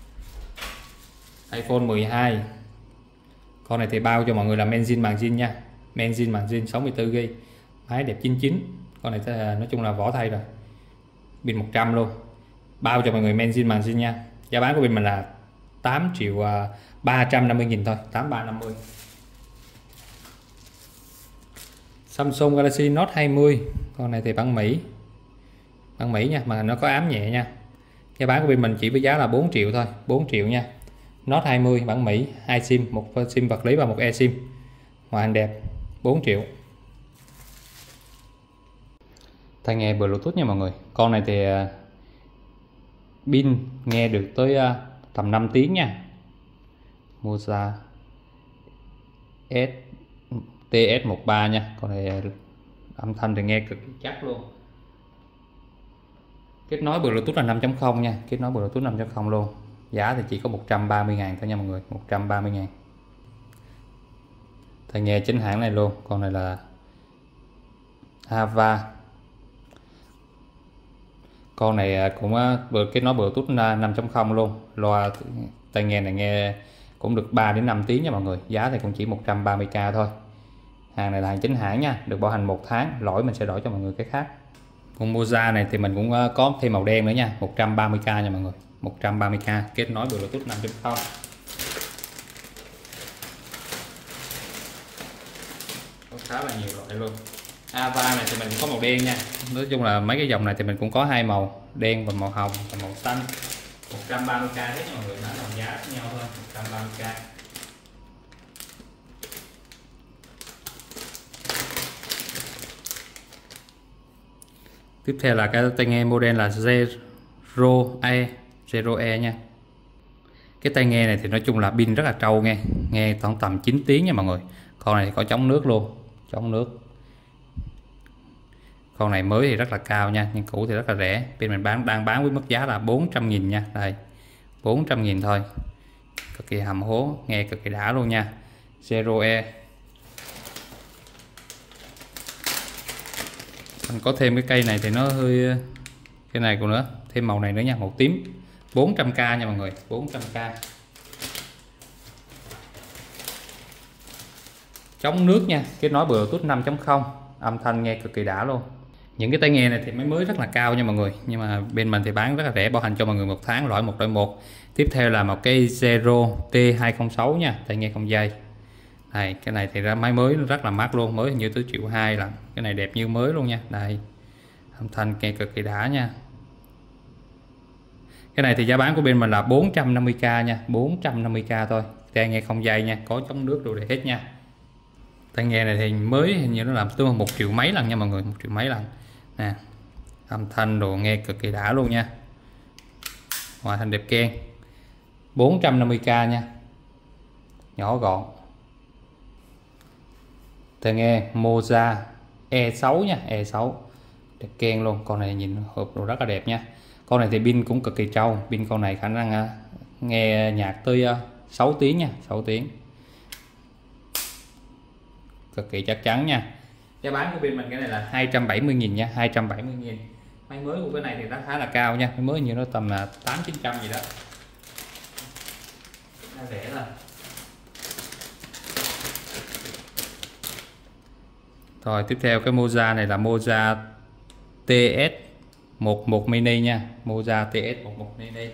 iPhone mười hai, con này thì bao cho mọi người là men zin màng zin nha, men zin màng zin, sáu mươi tư gi ga bai, máy đẹp chín chín. Con này nói chung là vỏ thay rồi, pin một trăm luôn, bao cho mọi người men zin màng zin nha. Giá bán của bên mình là tám triệu ba trăm năm mươi nghìn thôi, tám ba năm mươi. Samsung Galaxy Note hai mươi, con này thì bản Mỹ, bản Mỹ nha, mà nó có ám nhẹ nha. Giá bán của bên mình chỉ với giá là bốn triệu thôi, bốn triệu nha. Note hai mươi bản Mỹ, hai sim, một sim vật lý và một eSIM, ngoại hình đẹp, bốn triệu. Tai nghe Bluetooth nha mọi người, con này thì pin nghe được tới tầm năm tiếng nha, Moza S T S mười ba nha. Con này âm thanh thì nghe cực chắc luôn. Kết nối Bluetooth là năm chấm không nha, kết nối Bluetooth năm chấm không luôn. Giá thì chỉ có một trăm ba mươi ngàn thôi nha mọi người, một trăm ba mươi ngàn. Tai nghe chính hãng này luôn. Con này là Ava. Con này cũng vừa kết nối Bluetooth năm chấm không luôn. Loa tai nghe này nghe cũng được ba đến năm tiếng nha mọi người. Giá thì cũng chỉ một trăm ba mươi k thôi. Hàng này là hàng chính hãng nha, được bảo hành một tháng, lỗi mình sẽ đổi cho mọi người cái khác. Con Moza này thì mình cũng có thêm màu đen nữa nha, một trăm ba mươi k nha mọi người, một trăm ba mươi k, kết nối Bluetooth năm chấm không. Có khá là nhiều loại luôn. Ava này thì mình cũng có màu đen nha. Nói chung là mấy cái dòng này thì mình cũng có hai màu, đen và màu hồng và màu xanh. một trăm ba mươi k hết nha mọi người, nó là giá khác nhau thôi, một trăm ba mươi k. Tiếp theo là cái tai nghe model là Zero E, Zero E nha. Cái tai nghe này thì nói chung là pin rất là trâu nghe, nghe khoảng tầm chín tiếng nha mọi người. Con này có chống nước luôn, chống nước. Con này mới thì rất là cao nha, nhưng cũ thì rất là rẻ. Bên mình bán đang bán với mức giá là bốn trăm nghìn nha. Đây, bốn trăm nghìn thôi. Cực kỳ hầm hố, nghe cực kỳ đã luôn nha. Zero E. Mình có thêm cái cây này thì nó hơi, cái này cũng nữa, thêm màu này nữa nha, màu tím. bốn trăm k nha mọi người, bốn trăm k. Chống nước nha, kết nối Bluetooth năm chấm không, âm thanh nghe cực kỳ đã luôn. Những cái tai nghe này thì máy mới rất là cao nha mọi người, nhưng mà bên mình thì bán rất là rẻ, bảo hành cho mọi người một tháng, loại một đổi một. Tiếp theo là một cái Zero T hai không sáu nha, tai nghe không dây. Đây, cái này thì ra máy mới rất là mắc luôn, mới như tới triệu hai lần. Cái này đẹp như mới luôn nha. Đây, âm thanh nghe cực kỳ đã nha. Cái này thì giá bán của bên mình là bốn trăm năm mươi k nha, bốn trăm năm mươi k thôi. Tai nghe không dây nha, có chống nước đồ để hết nha. Tai nghe này thì mới hình như nó làm tương một triệu mấy lần nha mọi người, một triệu mấy lần nè. Âm thanh đồ nghe cực kỳ đã luôn nha, ngoại hình đẹp keng. bốn trăm năm mươi k nha, nhỏ gọn. Tai nghe Moza E sáu nha, E sáu đẹp keng luôn. Con này nhìn hộp đồ rất là đẹp nha. Con này thì pin cũng cực kỳ trâu, pin con này khả năng uh, nghe nhạc tới uh, sáu tiếng nha, sáu tiếng, cực kỳ chắc chắn nha. Giá bán của bên mình cái này là hai trăm bảy mươi nghìn nha, hai trăm bảy mươi nghìn. Máy mới của cái này thì nó khá là cao nha, máy mới như nó tầm là tám chín trăm gì đó, nó rẻ rồi. Rồi tiếp theo cái Moza này là Moza T S mười một mini nha, Moza T S mười một mini.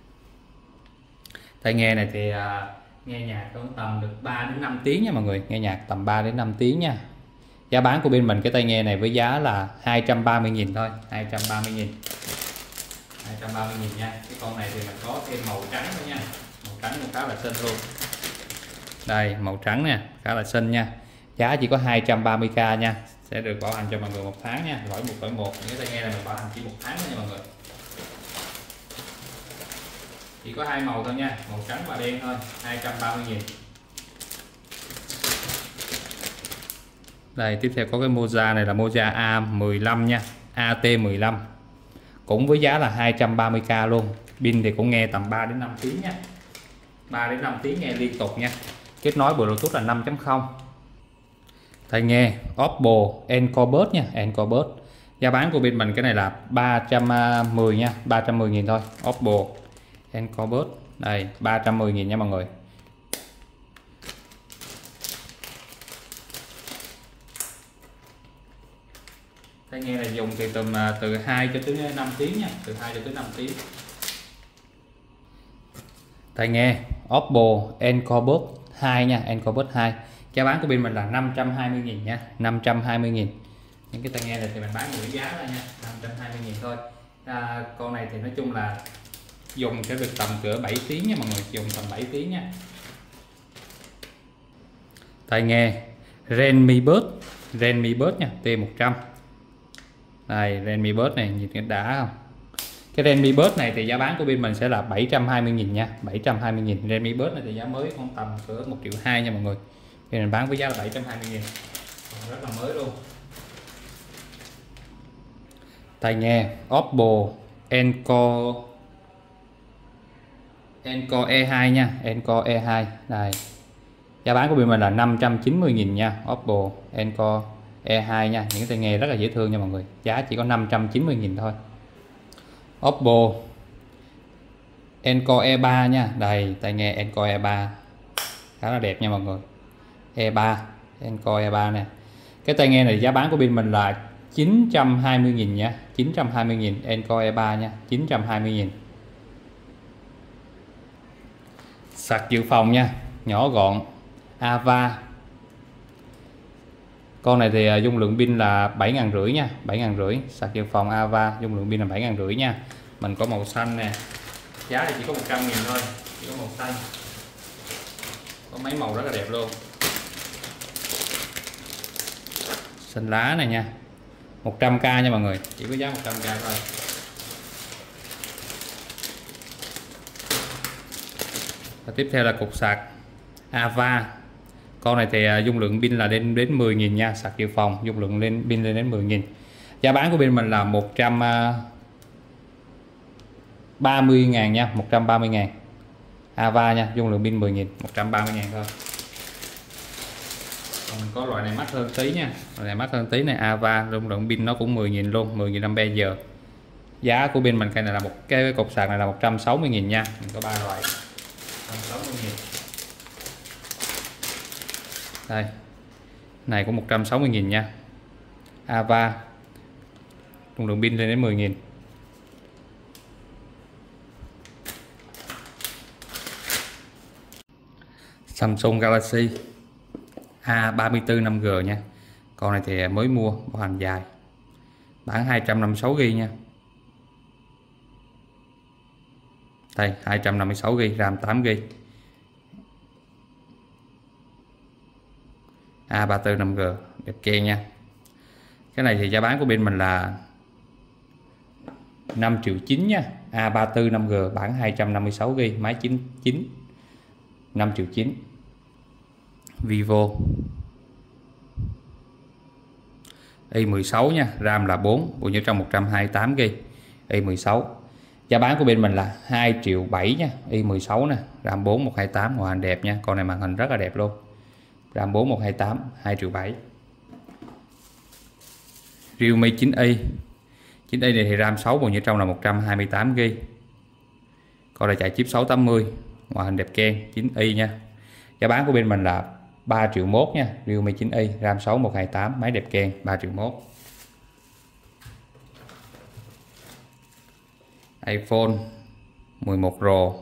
Tai nghe này thì à, nghe nhạc tầm được ba đến năm tiếng nha mọi người, nghe nhạc tầm ba đến năm tiếng nha. Giá bán của bên mình cái tai nghe này với giá là hai trăm ba mươi nghìn thôi, hai trăm ba mươi nghìn, hai trăm ba mươi nghìn nha. Cái con này thì mình có thêm màu trắng nữa nha, màu trắng cũng khá là xinh luôn. Đây, màu trắng nè, khá là xinh nha. Giá chỉ có hai trăm ba mươi k nha, sẽ được bảo hành cho mọi người một tháng nha, đổi một đổi một. Những cái tai nghe này mình bảo hành chỉ một tháng thôi nha mọi người. Chỉ có hai màu thôi nha, màu trắng và đen thôi, hai trăm ba mươi nghìn. Đây, tiếp theo có cái Moza này là Moza A mười lăm nha, A T mười lăm. Cũng với giá là hai trăm ba mươi k luôn. Pin thì cũng nghe tầm ba đến năm tiếng nha, ba đến năm tiếng nghe liên tục nha. Kết nối Bluetooth là năm chấm không. Tai nghe Oppo Encobus nha, Encobus. Giá bán của bên mình cái này là ba trăm mười nha, ba trăm mười nghìn thôi. Oppo Encobus. Đây, ba trăm mười nghìn nha mọi người. Tai nghe này dùng thì tầm từ hai cho tới năm tiếng nha, từ hai cho tới năm tiếng. Tai nghe Oppo Encobus hai nha, Encobus hai. Giá bán của bên mình là năm trăm hai mươi nghìn nha, năm trăm hai mươi nghìn. Những cái tai nghe này thì mình bán với giá ra nha, năm trăm hai mươi nghìn thôi. À, con này thì nói chung là dùng sẽ được tầm cỡ bảy tiếng nha mọi người, dùng tầm bảy tiếng nha. Tai nghe Redmi Buds, Redmi Buds nha, T một trăm. Đây, Redmi Buds này nhìn cái đã không? Cái Redmi Buds này thì giá bán của bên mình sẽ là bảy trăm hai mươi nghìn nha, bảy trăm hai mươi nghìn. Redmi Buds này thì giá mới khoảng tầm cỡ một triệu hai nha mọi người. Bên mình bán với giá là bảy trăm hai mươi nghìn. Rất là mới luôn. Tai nghe Oppo Encore Encore E hai nha, Encore E hai. Đây. Giá bán của bên mình là năm trăm chín mươi nghìn nha, Oppo Encore E hai nha. Những cái tai nghe rất là dễ thương nha mọi người. Giá chỉ có năm trăm chín mươi nghìn thôi. Oppo Encore E ba nha. Đây, tai nghe Encore E ba khá là đẹp nha mọi người. E ba, Encore E ba nè. Cái tai nghe này giá bán của bên mình là chín trăm hai mươi nghìn nha, chín trăm hai mươi nghìn Encore E ba nha, chín trăm hai mươi nghìn. Sạc dự phòng nha, nhỏ gọn Ava. Con này thì dung lượng pin là bảy nghìn năm trăm nha, bảy nghìn năm trăm. Sạc dự phòng Ava dung lượng pin là bảy nghìn năm trăm nha. Mình có màu xanh nè. Giá thì chỉ có một trăm nghìn thôi, chỉ có màu xanh. Có mấy màu rất là đẹp luôn. Xanh lá này nha, một trăm k nha mọi người, chỉ có giá một trăm k thôi. Và tiếp theo là cục sạc Ava. Con này thì dung lượng pin là đến đến mười nghìn nha, sạc dự phòng dung lượng lên pin lên đến mười nghìn. Giá bán của bên mình là một trăm ba mươi ngàn nha, một trăm ba mươi ngàn. Ava nha, dung lượng pin mười nghìn, một trăm ba mươi ngàn thôi. Còn có loại này mắc hơn tí nha, loại này mắc hơn tí này, Ava dung lượng pin nó cũng mười nghìn luôn, mười nghìn ampere giờ. Giá của bên mình cái này là một cái cục sạc này là một trăm sáu mươi nghìn nha. Mình có ba loại. một trăm sáu mươi nghìn. Đây. Này cũng một trăm sáu mươi nghìn nha. Ava dung lượng pin lên đến mười nghìn. Samsung Galaxy A ba mươi tư năm G nha. Con này thì mới mua, bảo hành dài. Bán hai trăm năm mươi sáu gi ga bai nha. Đây, hai trăm năm mươi sáu gi ga bai, RAM tám gi ga bai. A ba mươi tư năm G đẹp kê nha. Cái này thì giá bán của bên mình là năm triệu chín nha. A ba mươi tư năm G bán hai trăm năm mươi sáu gi ga bai, máy chín chín, năm triệu chín. Vivo i mười sáu nha, RAM là bốn, bộ nhớ trong một trăm hai mươi tám gi ga bai. i mười sáu giá bán của bên mình là hai triệu bảy nha. i mười sáu nè, RAM bốn một hai tám, màn hình đẹp nha. Con này màn hình rất là đẹp luôn. RAM bốn một hai tám, hai triệu bảy. Realme chín i. chín i này thì RAM sáu, bộ nhớ trong là một trăm hai mươi tám gi ga bai. Con này chạy chip sáu tám mươi, màn hình đẹp keng, chín i nha. Giá bán của bên mình là ba triệu mốt nha. Realme chín i, RAM sáu một hai tám, máy đẹp keng, ba triệu mốt. iPhone mười một Pro.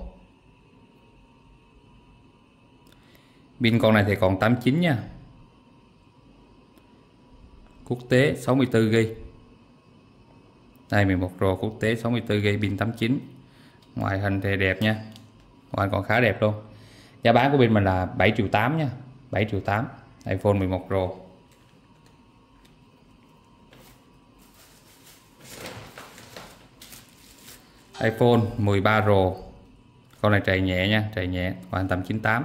Pin con này thì còn tám mươi chín nha. Quốc tế sáu mươi tư gi ga bai. Đây mười một Pro quốc tế sáu mươi tư gi ga bai, pin tám mươi chín. Ngoại hình thì đẹp nha. Ngoại hình còn khá đẹp luôn. Giá bán của bên mình là bảy triệu tám nha, bảy triệu tám. iPhone mười một Pro. iPhone mười ba Pro. Con này chạy nhẹ nha, chạy nhẹ, hoàn tầm chín mươi tám.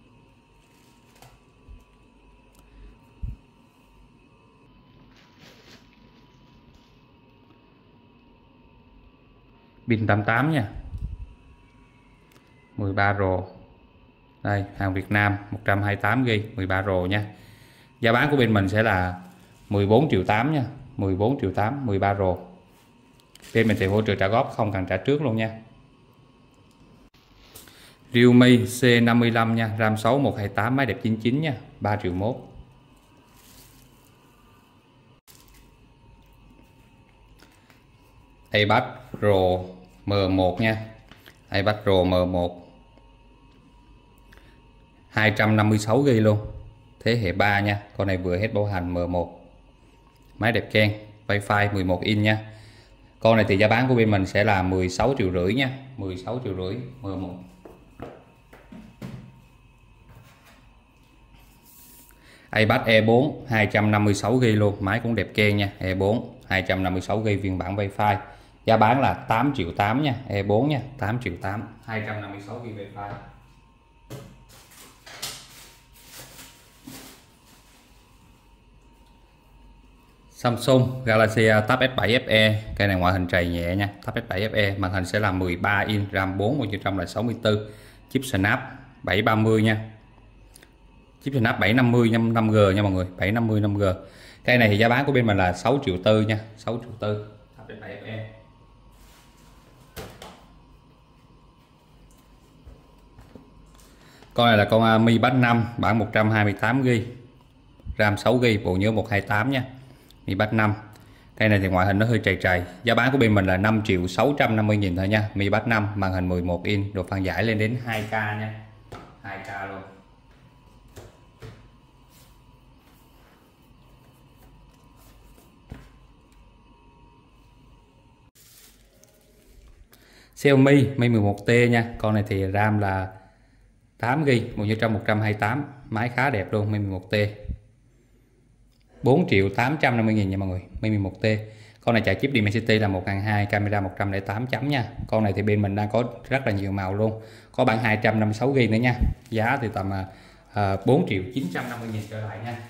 Pin tám mươi tám nha. mười ba Pro. Đây, hàng Việt Nam một trăm hai mươi tám gi ga bai, mười ba Pro nha. Giá bán của bên mình sẽ là mười bốn triệu tám nha, mười bốn triệu tám, mười ba Pro. Bên mình thì hỗ trợ trả góp, không cần trả trước luôn nha. Realme C năm mươi lăm nha, RAM sáu một hai tám, máy đẹp chín chín nha, ba triệu mốt. iPad Pro M một nha. iPad Pro M một hai trăm năm mươi sáu gi ga bai luôn, thế hệ ba nha. Con này vừa hết bảo hành, M một, máy đẹp keng, Wi-Fi mười một inch nha. Con này thì giá bán của bên mình sẽ là mười sáu triệu rưỡi nha, mười sáu triệu rưỡi M một. iPad E bốn hai trăm năm mươi sáu gi ga bai luôn, máy cũng đẹp keng nha. E bốn hai trăm năm mươi sáu gi ga bai, phiên bản Wi-Fi, Giá bán là tám triệu tám nha, E bốn nha, tám triệu tám, hai trăm năm mươi sáu gi bi file. Samsung Galaxy Tab S bảy Fe, cây này ngoại hình trầy nhẹ nha, Tab S bảy Fe, màn hình sẽ là mười ba inch, RAM bốn và trong là sáu mươi tư, chip Snap bảy ba mươi nha. Chip Snap bảy năm mươi năm G nha mọi người, bảy năm mươi năm G. Cây này thì giá bán của bên mình là sáu triệu tư nha, sáu triệu tư, Tab S bảy Fe. Con này là con Mi Bud năm, bản một trăm hai mươi tám gi bi, RAM sáu gi bi, bộ nhớ một trăm hai mươi tám nha. Mi Bud năm. Cây này thì ngoại hình nó hơi trầy trầy. Giá bán của bên mình là năm triệu sáu trăm năm mươi nghìn thôi nha. Mi Bud năm, màn hình mười một inch, độ phân giải lên đến hai K nha. hai K luôn. Xiaomi Mi mười một T nha. Con này thì RAM là tám gi bi, bộ nhớ trong một trăm hai mươi tám, máy khá đẹp luôn. Mi mười một T bốn triệu tám trăm năm mươi nghìn nha mọi người. Mi mười một T. Con này chạy chip Dimensity là một nghìn hai trăm, camera một trăm lẻ tám chấm nha. Con này thì bên mình đang có rất là nhiều màu luôn. Có bản hai trăm năm mươi sáu gi bi nữa nha. Giá thì tầm uh, bốn triệu chín trăm năm mươi nghìn trở lại nha.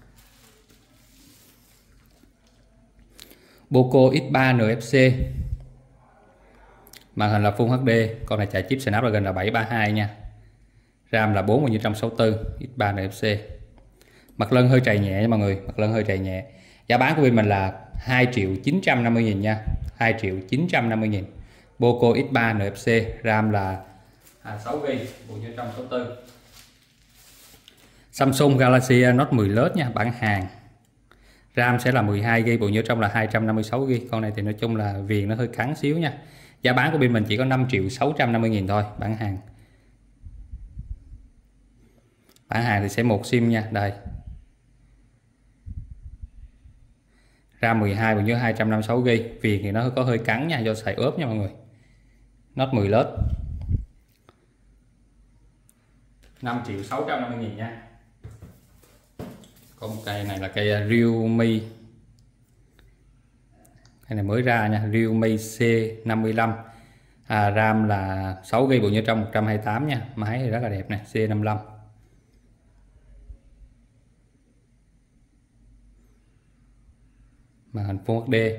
Poco X ba en ép xê. Màn hình là Full hát đê, con này chạy chip Snapdragon là bảy ba hai nha. RAM là bốn nghìn sáu mươi tư, X ba en ép xê. Mặt lân hơi trầy nhẹ nha mọi người, mặt lân hơi trầy nhẹ. Giá bán của bên mình là hai triệu chín trăm năm mươi nghìn nha, hai triệu chín trăm năm mươi nghìn. Poco X ba en ép xê, RAM là sáu gi bi, bộ nhớ trong sáu mươi tư. Samsung Galaxy Note mười Plus nha, bản Hàn. RAM sẽ là mười hai gi bi, bộ nhớ trong là hai trăm năm mươi sáu gi bi. Con này thì nói chung là viền nó hơi cắn xíu nha. Giá bán của bên mình chỉ có năm triệu sáu trăm năm mươi nghìn thôi, bản Hàn. Bản Hàn thì sẽ một sim nha, đây. RAM mười hai, bộ nhớ hai trăm năm mươi sáu gi bi, viền thì nó có hơi cắn nha, do xài ốp nha mọi người. Note mười Plus năm triệu sáu trăm năm mươi nghìn nha. Còn một cây này là cây Realme, cây này mới ra nha, Realme C năm mươi lăm, à, RAM là sáu gi bi, bộ nhớ trong một trăm hai mươi tám nha, máy thì rất là đẹp nè, C năm mươi lăm. Màn hình Full hát đê,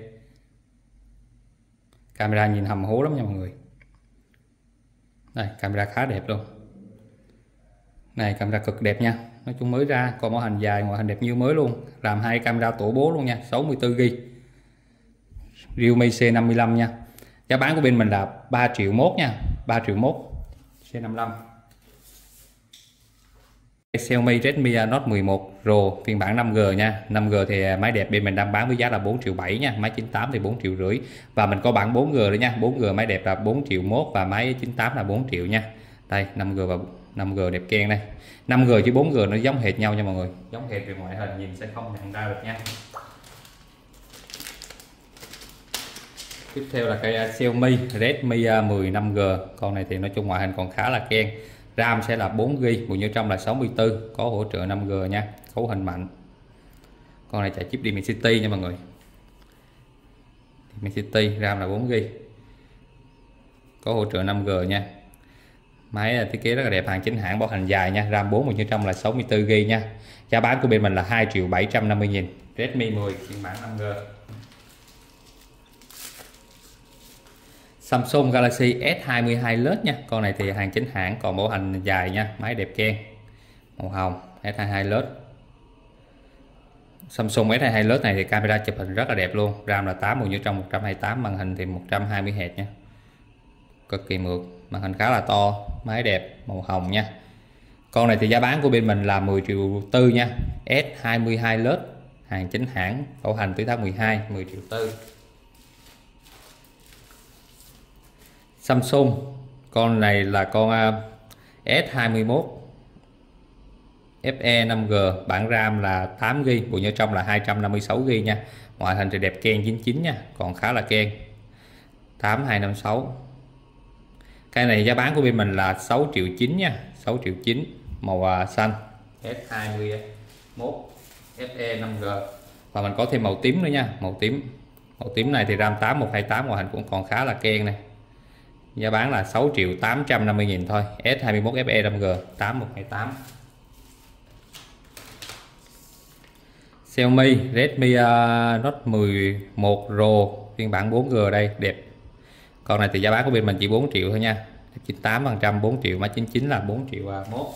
camera nhìn hầm hố lắm nha mọi người. Đây, camera khá đẹp luôn. Này, camera cực đẹp nha, nói chung mới ra, còn màn hình dài, ngoại hình đẹp như mới luôn. Làm hai camera tổ bố luôn nha, sáu mươi tư gi bi. Realme C năm mươi lăm nha. Giá bán của bên mình là ba triệu mốt nha, ba triệu mốt. C năm mươi lăm. Xiaomi Redmi Note mười một Pro phiên bản năm G nha. năm G thì máy đẹp bên mình đang bán với giá là bốn triệu bảy nha, máy chín tám thì bốn triệu rưỡi. Và mình có bản bốn G nữa nha, bốn G máy đẹp là bốn triệu mốt và máy chín tám là bốn triệu nha. Đây, năm G và năm G đẹp keng đây. năm G chứ bốn G nó giống hệt nhau nha mọi người, giống hệt về ngoại hình, nhìn sẽ không nhận ra được nha. Tiếp theo là cây Xiaomi Redmi mười năm G. Con này thì nói chung ngoại hình còn khá là keng. RAM sẽ là bốn gi bi, bộ nhớ trong là sáu mươi tư, có hỗ trợ năm G nha, cấu hình mạnh. Con này chạy chip Dimensity nha mọi người. Dimensity, RAM là bốn gi bi, có hỗ trợ năm G nha. Máy thiết kế rất là đẹp, hàng chính hãng, bảo hành dài nha, RAM bốn, bộ nhớ trong là sáu mươi tư gi bi nha. Giá bán của bên mình là hai triệu bảy trăm năm mươi nghìn. Redmi mười phiên bản năm G. Samsung Galaxy S hai mươi hai Plus nha. Con này thì hàng chính hãng, còn bảo hành dài nha, máy đẹp keng, màu hồng. S hai mươi hai Plus. Samsung S hai mươi hai Plus này thì camera chụp hình rất là đẹp luôn. RAM là tám, bộ nhớ trong một trăm hai mươi tám, màn hình thì một trăm hai mươi héc nha, cực kỳ mượt, màn hình khá là to, máy đẹp, màu hồng nha. Con này thì giá bán của bên mình là mười triệu tư nha. S hai mươi hai Plus, hàng chính hãng, bảo hành tới tháng mười hai, mười triệu tư. Samsung, con này là con S hai mươi mốt Fe năm G, bản RAM là tám gi bi, bộ nhớ trong là hai trăm năm mươi sáu gi bi nha. Ngoại hình thì đẹp keng chín chín nha, còn khá là keng. tám hai năm sáu. Cái này giá bán của bên mình là sáu triệu chín nha, sáu triệu chín, màu xanh. S hai mươi mốt Fe năm G. Và mình có thêm màu tím nữa nha, màu tím. Màu tím này thì RAM tám một hai tám, ngoại hình cũng còn khá là keng này. Giá bán là sáu triệu tám trăm năm mươi nghìn thôi. S hai mươi mốt F E năm G tám một hai tám. Xiaomi Redmi uh, Note mười một Pro phiên bản bốn G đây, đẹp. Con này thì giá bán của bên mình chỉ bốn triệu thôi nha. chín mươi tám phần trăm bốn triệu, mã chín chín là bốn triệu mốt.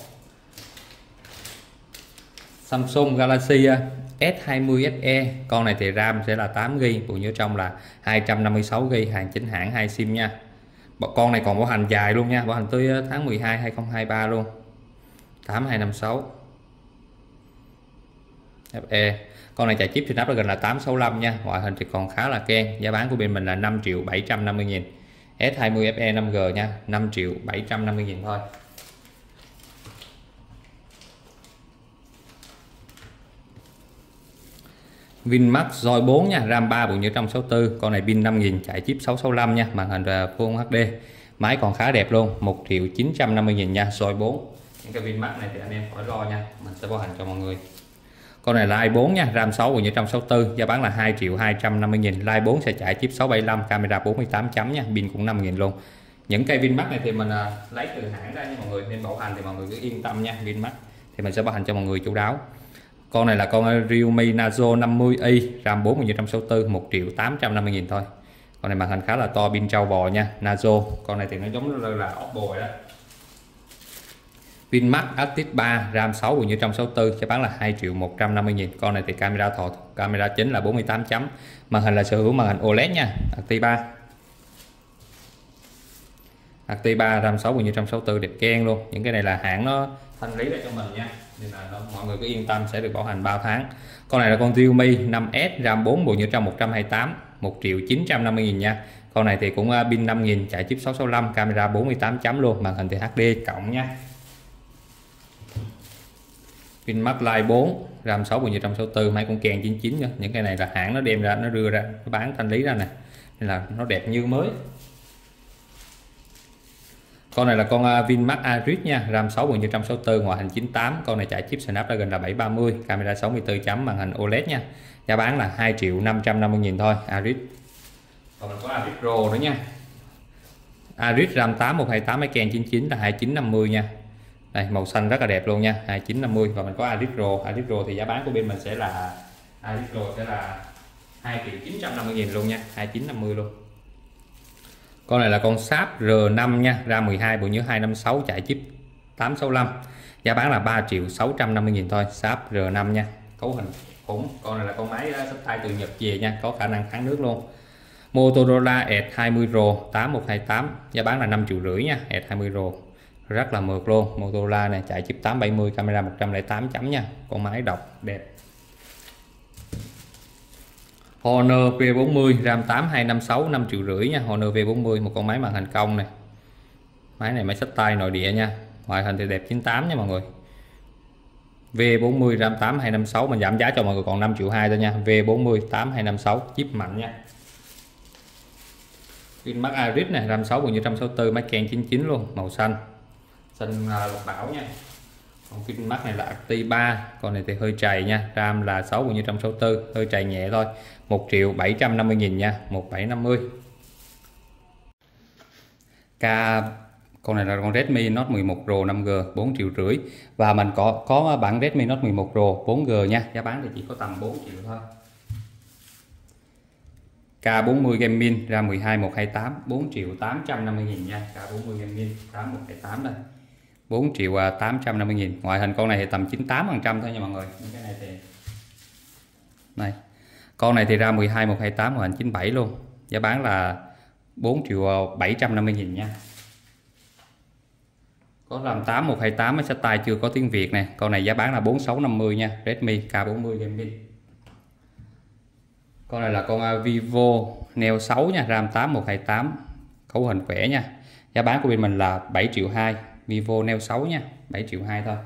Samsung Galaxy S hai mươi ét e, con này thì RAM sẽ là tám gi ga bai, bộ nhớ trong là hai trăm năm mươi sáu gi ga bai, hàng chính hãng, hai sim nha. Con này còn bảo hành dài luôn nha, bảo hành tới tháng mười hai hai không hai ba luôn. tám hai năm sáu ép e. Con này chạy chip Snapdragon là tám sáu lăm nha, ngoại hình thì còn khá là keng. Giá bán của bên mình là năm triệu bảy trăm năm mươi nghìn. S hai mươi ép e năm G nha, năm triệu bảy trăm năm mươi nghìn thôi. Vinmax Joy bốn nha, RAM ba, bộ nhớ trong sáu mươi tư, con này pin năm nghìn, chạy chip sáu sáu lăm nha, màn hình là Full hát đê. Máy còn khá đẹp luôn, một triệu chín trăm năm mươi nghìn nha, Joy bốn. Những cái Vinmax này thì anh em khỏi lo nha, mình sẽ bảo hành cho mọi người. Con này là i bốn nha, RAM sáu, bộ nhớ trong sáu mươi tư, giá bán là hai triệu hai trăm năm mươi nghìn. i bốn sẽ chạy chip sáu bảy lăm, camera bốn mươi tám chấm nha, pin cũng năm nghìn luôn. Những cây Vinmax này thì mình à, lấy từ hãng ra nha mọi người, nên bảo hành thì mọi người cứ yên tâm nha. Vinmax thì mình sẽ bảo hành cho mọi người chu đáo. Con này là con Realme Nazo năm mươi i, RAM bốn, bộ nhớ trong sáu mươi tư, một triệu tám trăm năm mươi nghìn thôi. Con này màn hình khá là to, pin trâu bò nha, Nazo. Con này thì nó giống như là Oppo vậy đó. Vinmax Active ba, RAM sáu, bộ nhớ trong sáu mươi tư, giá bán là hai triệu một trăm năm mươi nghìn. Con này thì camera thọ camera chính là bốn mươi tám chấm, màn hình là sở hữu màn hình ô led nha. Active ba. Active ba, RAM sáu, bộ nhớ trong sáu mươi tư, đẹp keng luôn. Những cái này là hãng nó thanh lý lại cho mình nha, nên là nó, mọi người cứ yên tâm sẽ được bảo hành ba tháng. Con này là con Realme năm S, RAM bốn, bộ nhớ trong một trăm hai mươi tám, một triệu chín trăm năm mươi nghìn nha. Con này thì cũng pin năm nghìn, chạy chip sáu sáu lăm, camera bốn mươi tám chấm luôn, màn hình thì hát đê cộng nha. Vinmax Lite bốn, RAM sáu, bộ nhớ trong sáu mươi tư, máy cũng kèn chín chín nữa. Những cái này là hãng nó đem ra, nó đưa ra, nó bán thanh lý ra nè, nên là nó đẹp như mới. Con này là con Vinmax Aris nha, RAM sáu, bộ nhớ trong sáu mươi tư, ngoại hình chín tám, con này chạy chip Snapdragon là bảy ba mươi, camera sáu mươi tư chấm, màn hình ô led nha. Giá bán là hai triệu năm trăm năm mươi nghìn thôi, Aris. Còn mình có Aris Pro nữa nha. Aris RAM tám một hai tám, máy kèn chín chín là hai chín năm mươi nha. Đây, màu xanh rất là đẹp luôn nha, hai chín năm mươi. Và mình có Aris Pro, Aris Pro thì giá bán của bên mình sẽ là Aris Pro sẽ là hai triệu chín trăm năm mươi nghìn luôn nha, hai chín năm mươi luôn. Con này là con Sharp R năm nha, RAM mười hai, bộ nhớ hai năm sáu, chạy chip tám sáu lăm. Giá bán là ba triệu sáu trăm năm mươi nghìn thôi, Sharp R năm nha. Cấu hình khủng. Con này là con máy xách tay từ Nhật về nha, có khả năng kháng nước luôn. Motorola Edge hai mươi Pro tám một hai tám, giá bán là năm triệu rưỡi nha, Edge hai mươi Pro. Rất là mượt luôn. Motorola này chạy chip tám bảy mươi, camera một trăm lẻ tám chấm nha. Con máy độc đẹp. Honor V bốn mươi, RAM tám hai năm sáu, năm triệu rưỡi nha. Honor V bốn mươi, một con máy màn hình cong này. Máy này máy xách tay nội địa nha. Ngoại hình thì đẹp chín tám nha mọi người. V bốn mươi RAM tám hai năm sáu, mình giảm giá cho mọi người còn năm triệu hai thôi nha. V bốn mươi tám hai năm sáu, chip mạnh nha. Vinmax Aris này, RAM sáu, bộ nhớ trong sáu mươi tư, máy kèn chín chín luôn, màu xanh. Xanh lục bảo nha. Còn Vinmax này là Active ba, con này thì hơi trầy nha, RAM là sáu, bộ nhớ trong sáu mươi tư, hơi trầy nhẹ thôi, một triệu bảy trăm năm mươi nghìn nha, một bảy năm mươi. K, con này là con Redmi Note mười một Pro năm G, bốn triệu rưỡi. Và mình có có bản Redmi Note mười một Pro bốn G nha, giá bán thì chỉ có tầm bốn triệu thôi. K bốn mươi Gaming, RAM mười hai một hai tám, bốn triệu tám trăm năm mươi nghìn nha. K bốn mươi Gaming tám một hai tám đây, bốn triệu tám trăm năm mươi nghìn. Ngoại hình con này thì tầm chín mươi tám phần trăm thôi nha mọi người. Những cái này thì này, con này thì RAM mười hai một hai tám, ngoại hình chín mươi bảy luôn, giá bán là bốn triệu bảy trăm năm mươi nghìn nha. Có RAM tám một hai tám, máy xách tay chưa có tiếng Việt nè. Con này giá bán là bốn sáu năm mươi nha, Redmi K bốn mươi Gaming. Con này là con Vivo Neo sáu nha, RAM tám một hai tám, cấu hình khỏe nha. Giá bán của bên mình là bảy triệu hai, Vivo Neo sáu nha, bảy triệu hai thôi.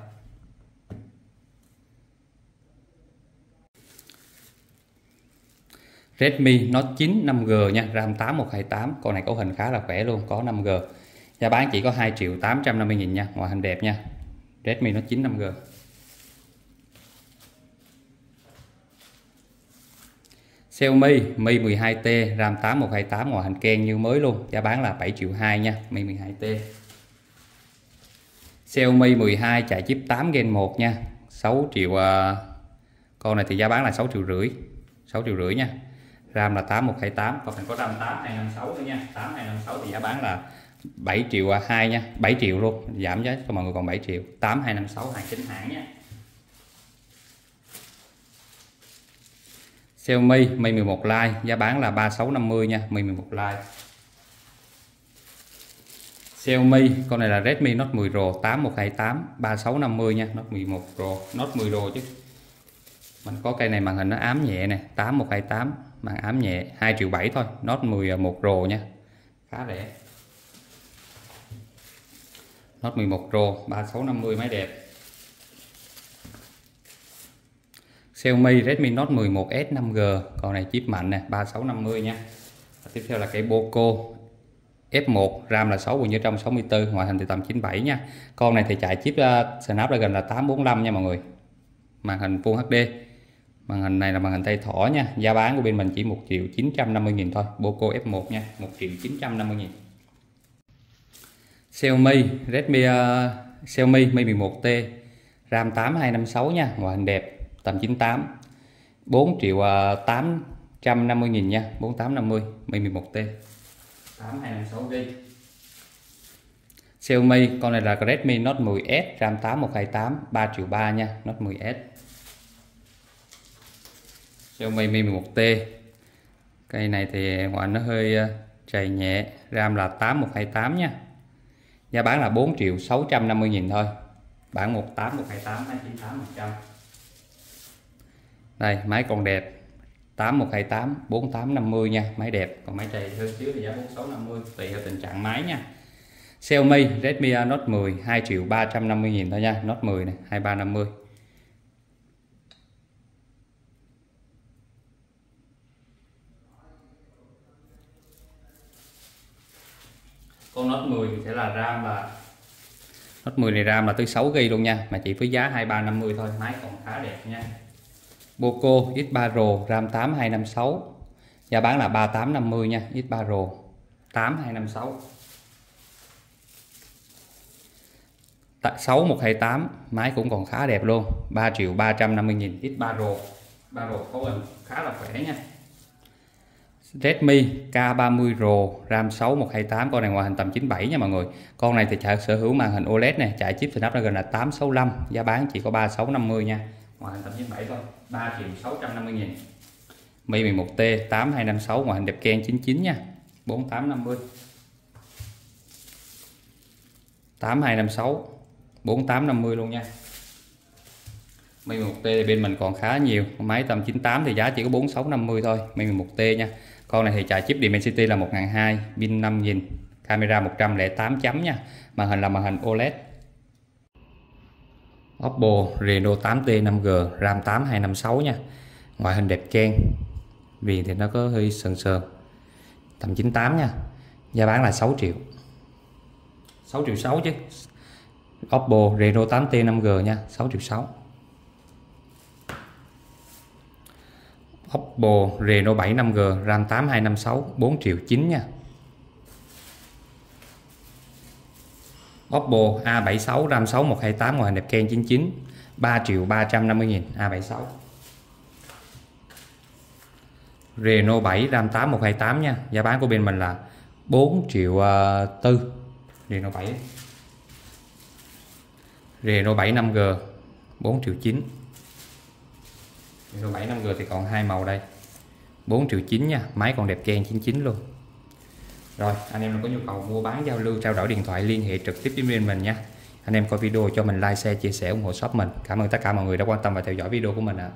Redmi Note chín năm G nha, RAM tám một hai tám, con này cấu hình khá là khỏe luôn, có năm G. Giá bán chỉ có hai triệu tám trăm năm mươi nghìn nha, ngoại hình đẹp nha. Redmi Note chín năm G. Xiaomi Mi mười hai T RAM tám một hai tám, ngoại hình ken như mới luôn, giá bán là bảy triệu hai nha. Mi mười hai T Xiaomi mười hai chạy chip tám Gen một nha, sáu triệu. Uh, con này thì giá bán là sáu triệu rưỡi, sáu triệu rưỡi nha. RAM là tám một hai tám, còn mình có RAM tám hai năm sáu nữa nha. Tám hai năm sáu thì giá bán là bảy triệu hai nha, bảy triệu luôn, giảm giá cho mọi người còn bảy triệu. Tám hai năm sáu hàng chính hãng nha. Xiaomi Mi mười một Lite giá bán là ba sáu năm mươi nha. Mi mười một Lite. Xiaomi con này là Redmi Note mười Pro tám một hai tám, ba sáu năm mươi nha. Note mười một Pro, Note mười Pro chứ. Mình có cây này màn hình nó ám nhẹ nè, tám một hai tám màn ám nhẹ, hai triệu bảy thôi. Note mười một Pro nha, khá rẻ. Note mười một Pro ba sáu năm mươi máy đẹp. Xiaomi Redmi Note mười một S năm G, con này chip mạnh nè, ba sáu năm mươi nha. Và tiếp theo là cây Poco F một, RAM là sáu, bộ nhớ trong sáu mươi tư, ngoại hình thì tầm chín mươi bảy nha. Con này thì chạy chip uh, Snapdragon là tám bốn lăm nha mọi người. Màn hình Full hát đê. Màn hình này là màn hình tay thỏ nha. Giá bán của bên mình chỉ một triệu chín trăm năm mươi nghìn thôi. Poco F một nha, một triệu chín trăm năm mươi nghìn. Xiaomi Redmi uh, Xiaomi Mi mười một T RAM tám hai năm sáu nha, ngoại hình đẹp, tầm chín mươi tám, bốn triệu tám trăm năm mươi nghìn nha, bốn tám năm mươi. Mi mười một T tám hai năm sáu gi. Xiaomi con này là Redmi Note mười S RAM tám một hai tám, ba triệu ba nha, Note mười S. Xiaomi Mi mười một T, cây này thì ngoại nó hơi trầy nhẹ, RAM là tám một hai tám nha. Giá bán là bốn triệu sáu trăm năm mươi nghìn thôi. Bản một tám một hai tám, hai chín tám một trăm. Đây, máy còn đẹp, tám một hai tám, bốn tám năm mươi nha, máy đẹp. Còn máy trầy hơn xíu thì giá bốn sáu năm mươi, tùy theo tình trạng máy nha. Xiaomi Redmi Note mười hai triệu ba trăm năm mươi nghìn thôi nha, Note mười này, hai ba năm mươi. Con Note mười thì sẽ là RAM là Note mười này RAM là tới sáu gi bi luôn nha, mà chỉ với giá hai ba năm mươi thôi, máy còn khá đẹp nha. Poco X ba Pro RAM tám hai năm sáu, giá bán là ba tám năm mươi nha. X ba Pro tám hai năm sáu. sáu một hai tám, máy cũng còn khá đẹp luôn, ba triệu ba trăm năm mươi nghìn. X ba Pro, ba Pro cấu hình khá là khỏe nha. Redmi K ba mươi Pro RAM sáu một hai tám, con này ngoại hình tầm chín mươi bảy nha mọi người. Con này thì sở hữu màn hình ô led này, chạy chip Snapdragon là tám sáu lăm, giá bán chỉ có ba sáu năm mươi nha. Ngoại hình tầm chín mươi bảy thôi, ba triệu sáu trăm năm mươi nghìn. Mi mười một T tám hai năm sáu, ngoại hình đẹp ken chín chín nha, bốn tám năm mươi. tám hai năm sáu, bốn tám năm mươi luôn nha. Mi mười một T thì bên mình còn khá nhiều, máy tầm chín mươi tám thì giá chỉ có bốn sáu năm mươi thôi. Mi mười một T nha. Con này thì chạy chip Dimensity là một nghìn hai trăm, pin năm nghìn, camera một trăm lẻ tám chấm nha. Màn hình là màn hình ô led. Oppo Reno tám T năm G RAM tám hai năm sáu nha. Ngoại hình đẹp ken, viền thì nó có hơi sờn sờn, tầm chín mươi tám nha. Giá bán là sáu triệu, sáu triệu sáu chứ. Oppo Reno tám T năm G nha, sáu triệu sáu. Oppo Reno bảy năm G RAM tám hai năm sáu, bốn triệu chín nha. Oppo A bảy sáu RAM sáu một hai tám, ngoại hình đẹp ken chín chín, ba triệu ba trăm năm mươi nghìn. A bảy sáu. Reno bảy RAM tám một hai tám nha, giá bán của bên mình là bốn triệu tư. Reno bảy, Reno bảy năm G bốn triệu chín. Reno bảy năm G thì còn hai màu đây, bốn triệu chín nha, máy còn đẹp ken chín chín luôn. Rồi, anh em có nhu cầu mua bán, giao lưu, trao đổi điện thoại, liên hệ trực tiếp đến bên mình nha. Anh em coi video cho mình like, share, chia sẻ, ủng hộ shop mình. Cảm ơn tất cả mọi người đã quan tâm và theo dõi video của mình ạ. À.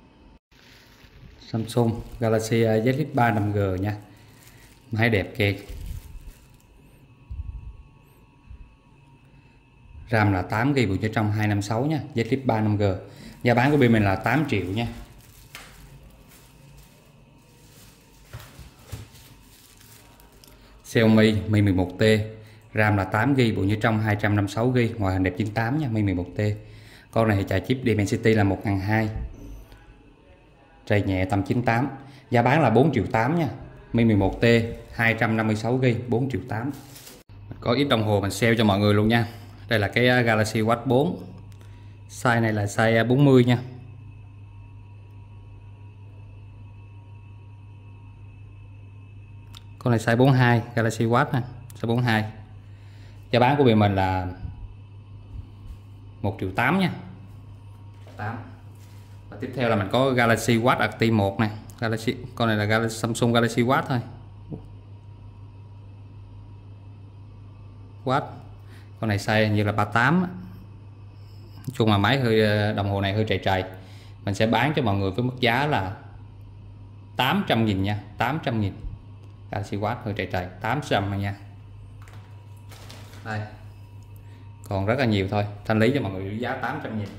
Samsung Galaxy Z Flip ba năm G nha, máy đẹp kê, RAM là tám gi bi, bộ nhớ trong hai năm sáu nha. Z Flip ba năm G, giá bán của bên mình là tám triệu nha. Xiaomi Mi mười một T RAM là tám gi bi, bộ nhớ trong hai trăm năm mươi sáu gi bi, ngoại hình đẹp chín tám nha. Mi mười một T, con này thì chạy chip Dimensity là một nghìn hai trăm, trầy nhẹ tầm chín tám. Giá bán là bốn triệu tám nha. Mi mười một T hai trăm năm mươi sáu gi-ga-bai bốn triệu tám. Có ít đồng hồ mình sale cho mọi người luôn nha. Đây là cái Galaxy Watch bốn. Size này là size bốn mươi nha. Con này size bốn mươi hai, Galaxy Watch nè, size bốn mươi hai. Giá bán của bên mình là một triệu tám nha. tám. Và tiếp theo là mình có Galaxy Watch Active một này. Galaxy, con này là Galaxy, Samsung Galaxy Watch thôi. Watch. Con này size như là ba mươi tám. Nói chung là máy hơi đồng hồ này hơi trầy trầy. Mình sẽ bán cho mọi người với mức giá là tám trăm nghìn nha, tám trăm nghìn. Galaxy Watch hơi trầy trầy, tám trăm nha. Đây. Còn rất là nhiều thôi, thanh lý cho mọi người giá tám trăm nghìn.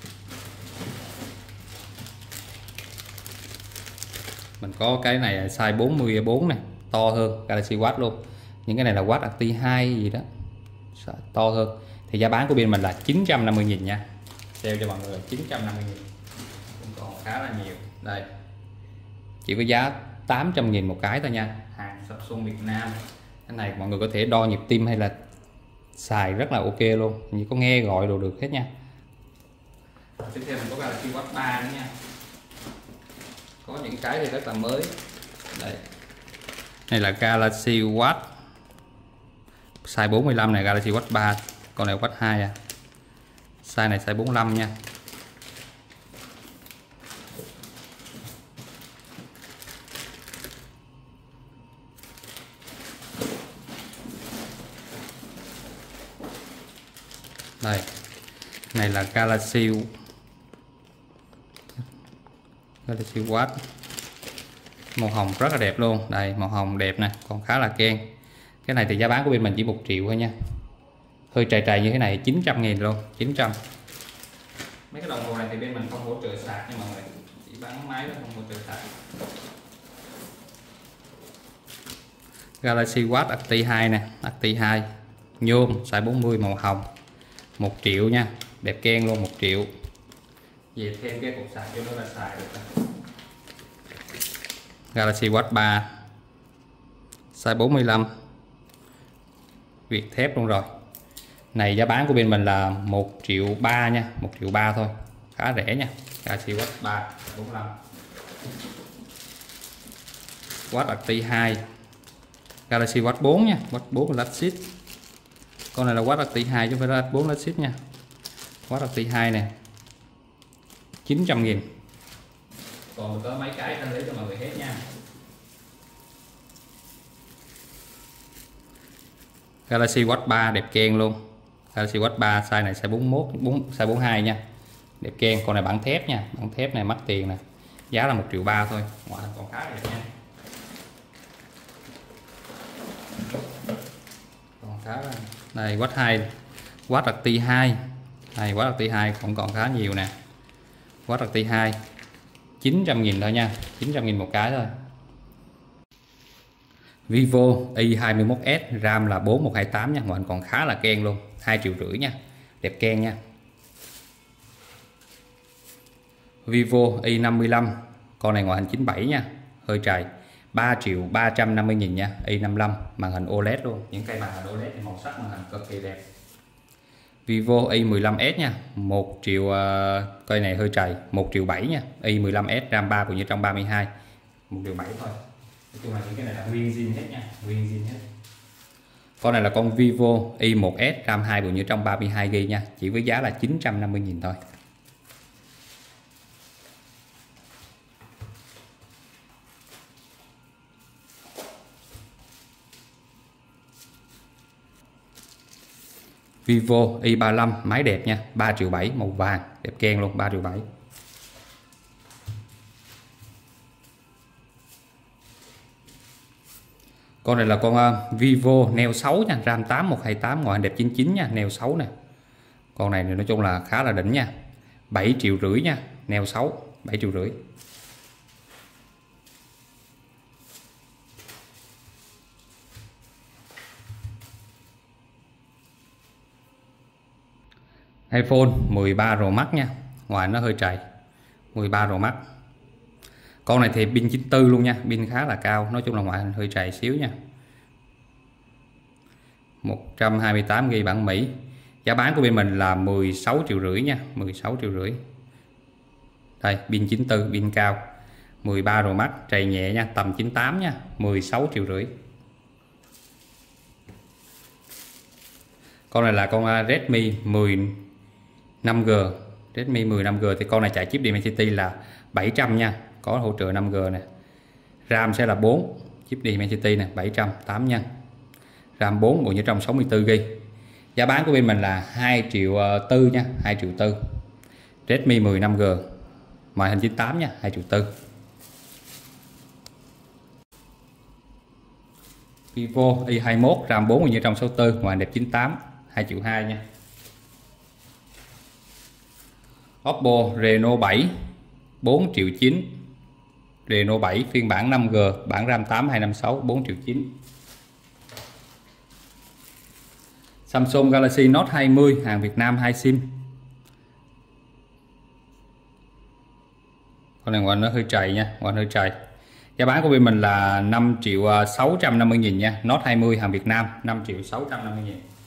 Mình có cái này size bốn mươi bốn này, to hơn Galaxy Watch luôn. Những cái này là Watch Active hai gì đó, to hơn. Thì giá bán của bên mình là chín trăm năm mươi nghìn nha. Sale cho mọi người là chín trăm năm mươi nghìn. Cũng còn khá là nhiều. Đây. Chỉ với giá tám trăm nghìn một cái thôi nha. Hàng Samsung Việt Nam. Cái này mọi người có thể đo nhịp tim hay là xài rất là ok luôn, như có nghe gọi đồ được hết nha. Tiếp theo mình có Galaxy Watch ba nữa nha. Có những cái thì rất là mới. Đây. Này là Galaxy Watch size bốn mươi lăm này, Galaxy Watch ba. Con này Watch hai à. Size này size bốn mươi lăm nha. Đây. Này là Galaxy Galaxy Watch màu hồng rất là đẹp luôn. Đây, màu hồng đẹp nè, còn khá là keng. Cái này thì giá bán của bên mình chỉ một triệu thôi nha. Hơi trầy trầy như thế này chín trăm nghìn luôn, chín trăm. Mấy cái đồng hồ này thì bên mình không hỗ trợ sạc nha mọi người, chỉ bán máy đó, không hỗ trợ sạc. Galaxy Watch Active hai nè, Active hai nhôm size bốn mươi màu hồng, một triệu nha, đẹp keng luôn, một triệu. Về thêm cái cục sạc cho nó là xài được rồi. Galaxy Watch ba size bốn mươi lăm, Việt thép luôn rồi. Này giá bán của bên mình là một triệu ba nha, một triệu ba thôi, khá rẻ nha. Galaxy Watch ba bốn mươi lăm. Watch Active hai, Galaxy Watch bốn nha, Watch bốn Classic. Con này là Watch Active hai chứ không phải là bốn Classic nha. Watch Active hai nè, chín trăm nghìn. Còn có mấy cái thanh lý cho mọi người hết nha. Galaxy Watch ba đẹp keng luôn. Galaxy Watch ba size này size bốn mươi mốt, bốn, size bốn mươi hai nha. Đẹp keng, con này bản thép nha, bản thép này mắc tiền nè. Giá là một triệu ba thôi, ngoại hình còn khá đẹp nha. Còn khá là... Đây Watch hai, Watch Active hai. Đây Watch Active hai cũng còn khá nhiều nè. Watch Active hai chín trăm nghìn thôi nha, chín trăm nghìn một cái thôi. Vivo Y hai mươi mốt S, RAM là bốn một hai tám nha, ngoại hình còn khá là keng luôn, hai triệu rưỡi nha, đẹp keng nha. Vivo Y năm mươi lăm, con này ngoại hình chín bảy nha, hơi trầy, ba triệu ba trăm năm mươi nghìn nha. Y năm mươi lăm màn hình ô lét luôn, những cây màn hình ô lét thì màu sắc màn hình cực kỳ đẹp. Vivo Y mười lăm S nha, một triệu, uh, cây này hơi trầy, một triệu bảy nha. Y mười lăm S RAM ba cũng như trong ba mươi hai, một triệu bảy thôi. Nói chung là những cái này là nguyên zin hết nha, nguyên zin hết. Con này là con Vivo Y một S RAM hai cũng như trong ba mươi hai gi-ga-bai nha, chỉ với giá là chín trăm năm mươi nghìn thôi. Vivo Y ba mươi lăm máy đẹp nha, ba triệu bảy, màu vàng, đẹp keng luôn, ba triệu bảy. Con này là con uh, Vivo Neo sáu nha, RAM tám một hai tám, ngoại hình đẹp chín chín nha, Neo sáu nè. Con này nói chung là khá là đỉnh nha, bảy triệu rưỡi nha, Neo sáu, bảy triệu rưỡi. iPhone mười ba Pro Max nha, ngoài nó hơi trầy, mười ba Pro Max. Con này thì pin chín mươi tư luôn nha, pin khá là cao, nói chung là ngoại hình hơi trầy xíu nha. một trăm hai mươi tám gi-ga-bai bản Mỹ. Giá bán của bên mình là mười sáu triệu rưỡi nha, mười sáu triệu rưỡi. Đây, pin chín mươi tư, pin cao, mười ba Pro Max, trầy nhẹ nha, tầm chín mươi tám nha, mười sáu triệu rưỡi. Con này là con Redmi mười năm G, Redmi mười năm G thì con này chạy chip Dimensity là bảy trăm nha, có hỗ trợ năm G nè. RAM sẽ là bốn, chip Dimensity nè, bảy trăm, tám nhân. RAM bốn, bộ nhớ trong sáu mươi tư gi-ga-bai. Giá bán của bên mình là hai triệu tư nha, hai triệu tư. Redmi mười năm G, màn hình chín mươi tám nha, hai triệu tư. Vivo i hai mốt, RAM bốn, bộ nhớ trong sáu mươi tư, màn đẹp chín mươi tám, hai triệu hai nha. Oppo Reno bảy, bốn triệu chín. Reno bảy phiên bản năm G, bản RAM tám hai năm sáu, bốn triệu chín. Samsung Galaxy Note hai mươi, hàng Việt Nam, hai sim. Con này ngoài nó hơi trầy nha, ngoài hơi trầy. Giá bán của bên mình là năm triệu sáu trăm năm mươi nghìn nha. Note hai mươi hàng Việt Nam năm triệu sáu trăm năm mươi nghìn.